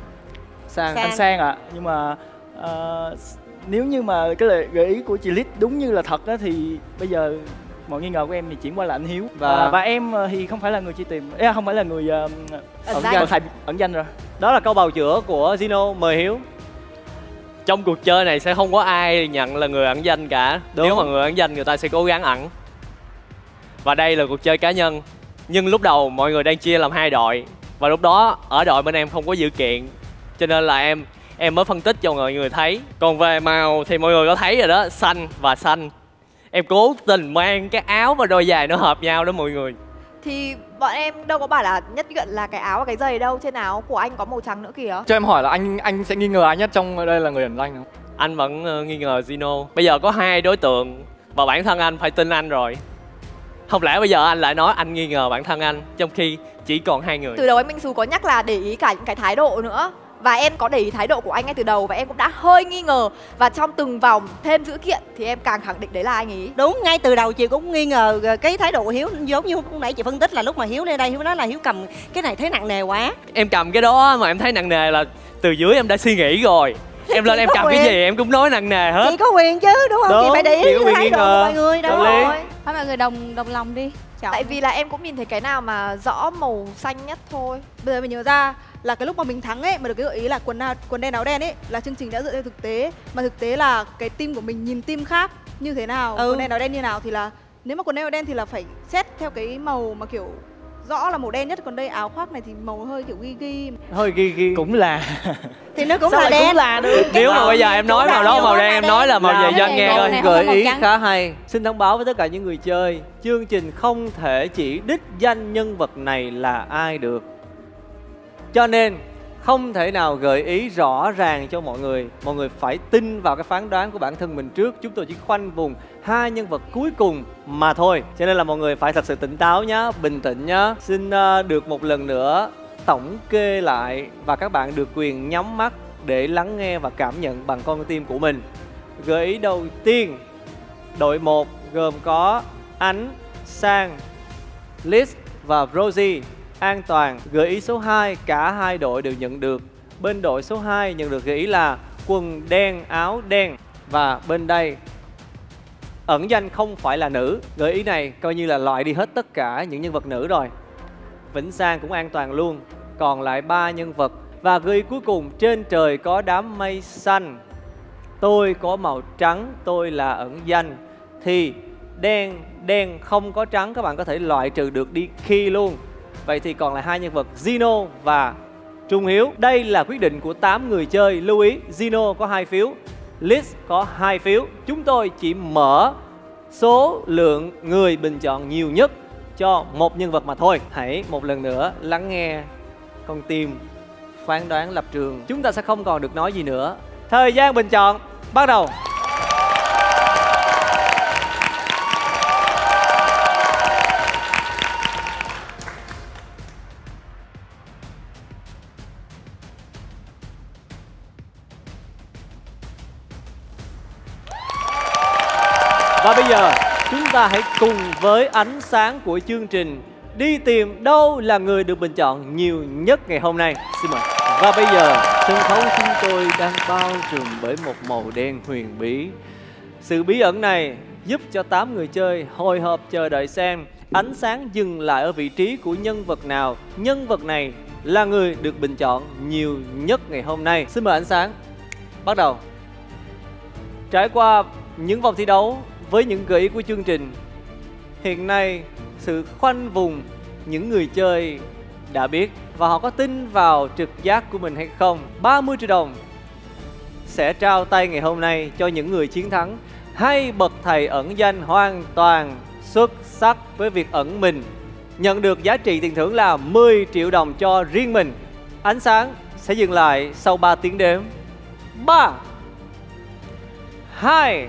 Sang ạ. Nhưng mà nếu như mà cái lời gợi ý của chị Lít đúng như là thật á, thì bây giờ mọi nghi ngờ của em thì chuyển qua là anh Hiếu. Và em thì không phải là người truy tìm, không phải là người ẩn danh rồi. Đó là câu bào chữa của Zino. Mời Hiếu. Trong cuộc chơi này sẽ không có ai nhận là người ẩn danh cả. Đúng. Nếu mà người ẩn danh người ta sẽ cố gắng ẩn. Và đây là cuộc chơi cá nhân. Nhưng lúc đầu mọi người đang chia làm 2 đội. Và lúc đó ở đội bên em không có dữ kiện, cho nên là em mới phân tích cho mọi người thấy. Còn về màu thì mọi người có thấy rồi đó, xanh và xanh. Em cố tình mang cái áo và đôi giày nó hợp nhau đó mọi người. Thì bọn em đâu có bảo là nhất định là cái áo và cái giày đâu. Trên áo của anh có màu trắng nữa kìa. Cho em hỏi là anh sẽ nghi ngờ ai nhất trong đây là người ẩn danh không? Anh vẫn nghi ngờ Zino. Bây giờ có 2 đối tượng và bản thân anh phải tin anh rồi. Không lẽ bây giờ anh lại nói anh nghi ngờ bản thân anh trong khi chỉ còn 2 người. Từ đầu anh Minh Xú có nhắc là để ý cả những cái thái độ nữa. Và em có để ý thái độ của anh ngay từ đầu. Và em cũng đã hơi nghi ngờ. Và trong từng vòng thêm dữ kiện thì em càng khẳng định đấy là anh ý. Đúng, ngay từ đầu chị cũng nghi ngờ cái thái độ của Hiếu. Giống như lúc nãy chị phân tích là lúc mà Hiếu lên đây, Hiếu nói là Hiếu cầm cái này thấy nặng nề quá. Em cầm cái đó mà em thấy nặng nề là từ dưới em đã suy nghĩ rồi. Em lên em cầm cái gì em cũng nói nặng nề hết. Chị có quyền chứ đúng không? Đúng, chị phải để ý thái độ của mọi người đâu. Thôi mọi người đồng lòng đi. Tại vì là em cũng nhìn thấy cái nào mà rõ màu xanh nhất thôi. Bây giờ mình nhớ ra là cái lúc mà mình thắng ấy, mà được cái gợi ý là quần đen áo đen ấy, là chương trình đã dựa theo thực tế. Mà thực tế là cái team của mình nhìn team khác như thế nào, quần đen áo đen như nào, thì là nếu mà quần đen áo đen thì là phải xét theo cái màu mà kiểu rõ là màu đen nhất. Còn đây áo khoác này thì màu hơi kiểu ghi. Hơi ghi cũng là thì nó cũng sao là đen. Cũng là được. Nếu mà bây giờ em nói màu đó màu đen, em nói là màu gì cho anh nghe coi. Gợi ý khá hay. Xin thông báo với tất cả những người chơi, chương trình không thể chỉ đích danh nhân vật này là ai được. Cho nên không thể nào gợi ý rõ ràng cho mọi người. Mọi người phải tin vào cái phán đoán của bản thân mình trước. Chúng tôi chỉ khoanh vùng 2 nhân vật cuối cùng mà thôi. Cho nên là mọi người phải thật sự tỉnh táo nhá, bình tĩnh nhá. Xin được một lần nữa tổng kê lại và các bạn được quyền nhắm mắt để lắng nghe và cảm nhận bằng con tim của mình. Gợi ý đầu tiên, đội 1 gồm có Ánh, Sang, Liz và Rosie. An toàn. Gợi ý số 2 cả 2 đội đều nhận được. Bên đội số 2 nhận được gợi ý là quần đen áo đen. Và bên đây ẩn danh không phải là nữ. Gợi ý này coi như là loại đi hết tất cả những nhân vật nữ rồi. Vĩnh Sang cũng an toàn luôn. Còn lại 3 nhân vật. Và gợi ý cuối cùng, trên trời có đám mây xanh. tôi có màu trắng, tôi là ẩn danh, thì đen không có trắng các bạn có thể loại trừ được đi khi luôn. Vậy thì còn lại hai nhân vật Zino và Trung Hiếu. Đây là quyết định của 8 người chơi. Lưu ý, Zino có 2 phiếu, Liz có 2 phiếu. Chúng tôi chỉ mở số lượng người bình chọn nhiều nhất cho một nhân vật mà thôi. Hãy một lần nữa lắng nghe con tim phán đoán lập trường. Chúng ta sẽ không còn được nói gì nữa. Thời gian bình chọn bắt đầu. Và bây giờ chúng ta hãy cùng với ánh sáng của chương trình đi tìm đâu là người được bình chọn nhiều nhất ngày hôm nay. Xin mời. Và bây giờ sân khấu chúng tôi đang bao trùm bởi một màu đen huyền bí. Sự bí ẩn này giúp cho 8 người chơi hồi hộp chờ đợi xem ánh sáng dừng lại ở vị trí của nhân vật nào. Nhân vật này là người được bình chọn nhiều nhất ngày hôm nay. Xin mời ánh sáng. Bắt đầu. Trải qua những vòng thi đấu với những gợi ý của chương trình, hiện nay sự khoanh vùng những người chơi đã biết và họ có tin vào trực giác của mình hay không. 30 triệu đồng sẽ trao tay ngày hôm nay cho những người chiến thắng, hay bậc thầy ẩn danh hoàn toàn xuất sắc với việc ẩn mình, nhận được giá trị tiền thưởng là 10 triệu đồng cho riêng mình. Ánh sáng sẽ dừng lại sau 3 tiếng đếm. 3 2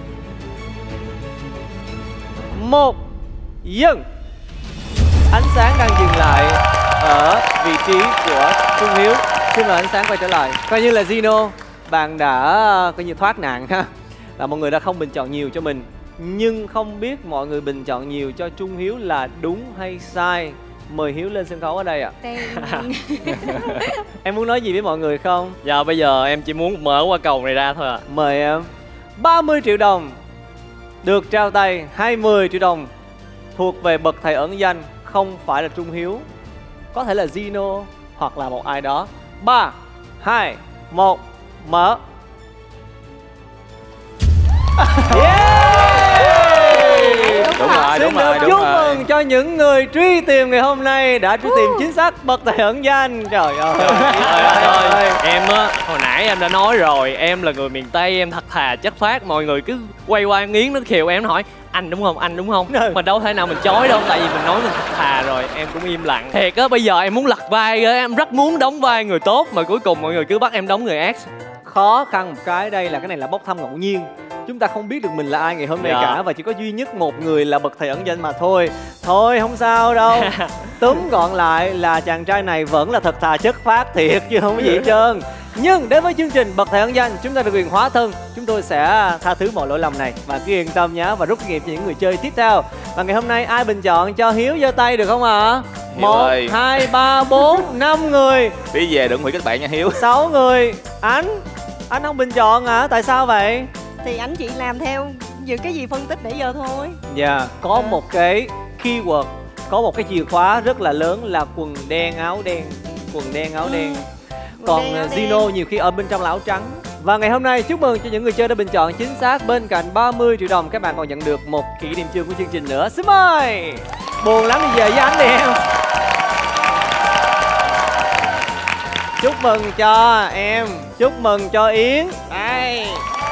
1 dừng. Ánh sáng đang dừng lại ở vị trí của Trung Hiếu. Xin mời ánh sáng quay trở lại. Coi như là Zino, bạn đã coi như thoát nạn ha. Là mọi người đã không bình chọn nhiều cho mình, nhưng không biết mọi người bình chọn nhiều cho Trung Hiếu là đúng hay sai. Mời Hiếu lên sân khấu ở đây ạ. Em muốn nói gì với mọi người không? Dạ bây giờ em chỉ muốn mở qua cầu này ra thôi ạ. Mời em. 30 triệu đồng được trao tay, 20 triệu đồng thuộc về bậc thầy ẩn danh, không phải là Trung Hiếu, có thể là Zino hoặc là một ai đó. 3 2 1 mở. Đúng rồi. Chúc mừng cho những người truy tìm ngày hôm nay đã truy tìm chính xác bậc thầy ẩn danh. Trời ơi. Em á, hồi nãy em đã nói rồi, em là người miền Tây, em thật thà chất phác. Mọi người cứ quay qua em nghiến nó khiều em, nó hỏi anh đúng không, anh đúng không? Mình đâu thể nào mình chối đâu, tại vì mình nói mình thật thà rồi. Em cũng im lặng. Thiệt á, bây giờ em muốn lật vai á, em rất muốn đóng vai người tốt mà cuối cùng mọi người cứ bắt em đóng người ác. Khó khăn một cái đây là cái này là bốc thăm ngẫu nhiên. Chúng ta không biết được mình là ai ngày hôm nay cả, và chỉ có duy nhất một người là bậc thầy ẩn danh mà thôi. Thôi không sao đâu. Túm gọn lại là chàng trai này vẫn là thật thà chất phác thiệt chứ không có gì hết trơn. Nhưng đến với chương trình bậc thầy ẩn danh, chúng ta được quyền hóa thân. Chúng tôi sẽ tha thứ mọi lỗi lầm này và cứ yên tâm nhé, và rút kinh nghiệm cho những người chơi tiếp theo. Và ngày hôm nay ai bình chọn cho Hiếu giơ tay được không ạ? 1 2 3 4 5 người. Đi về đừng hủy kết bạn nha Hiếu. 6 người. Anh không bình chọn hả? Tại sao vậy? Thì anh chỉ làm theo những cái gì phân tích nãy giờ thôi. Dạ, có một cái keyword, có một cái chìa khóa rất là lớn là quần đen áo đen. Quần đen áo đen. Còn Zino nhiều khi ở bên trong là áo trắng. Và ngày hôm nay chúc mừng cho những người chơi đã bình chọn chính xác. Bên cạnh 30 triệu đồng các bạn còn nhận được một kỷ niệm chương của chương trình nữa. Xin mời. Buồn lắm đi về với anh đi em. Chúc mừng cho em, chúc mừng cho Yến. Đây.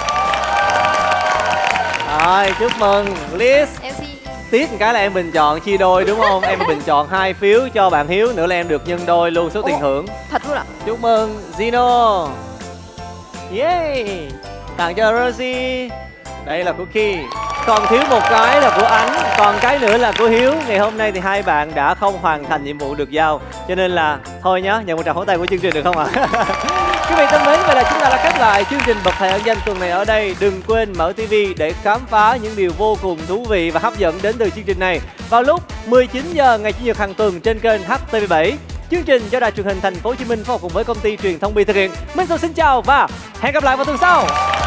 Rồi, chúc mừng Liz. Tiếc một cái là em bình chọn chia đôi đúng không? Em bình chọn 2 phiếu cho bạn Hiếu, nữa là em được nhân đôi luôn số tiền thưởng. Thật luôn ạ? Chúc mừng Zino. Yeah. Tặng cho Rosie. Đây là của Ki. Còn thiếu một cái là của Ánh, còn cái nữa là của Hiếu. Ngày hôm nay thì hai bạn đã không hoàn thành nhiệm vụ được giao, cho nên là thôi nhá, nhận một tràng pháo tay của chương trình được không ạ? Quý vị thân mến, vậy là chúng ta đã khép lại chương trình bậc thầy ẩn danh tuần này ở đây. Đừng quên mở TV để khám phá những điều vô cùng thú vị và hấp dẫn đến từ chương trình này vào lúc 19 giờ ngày Chủ nhật hàng tuần trên kênh HTV7. Chương trình do Đài Truyền hình Thành phố Hồ Chí Minh phối hợp cùng với công ty truyền thông Bi thực hiện. Minh Xuân xin chào và hẹn gặp lại vào tuần sau.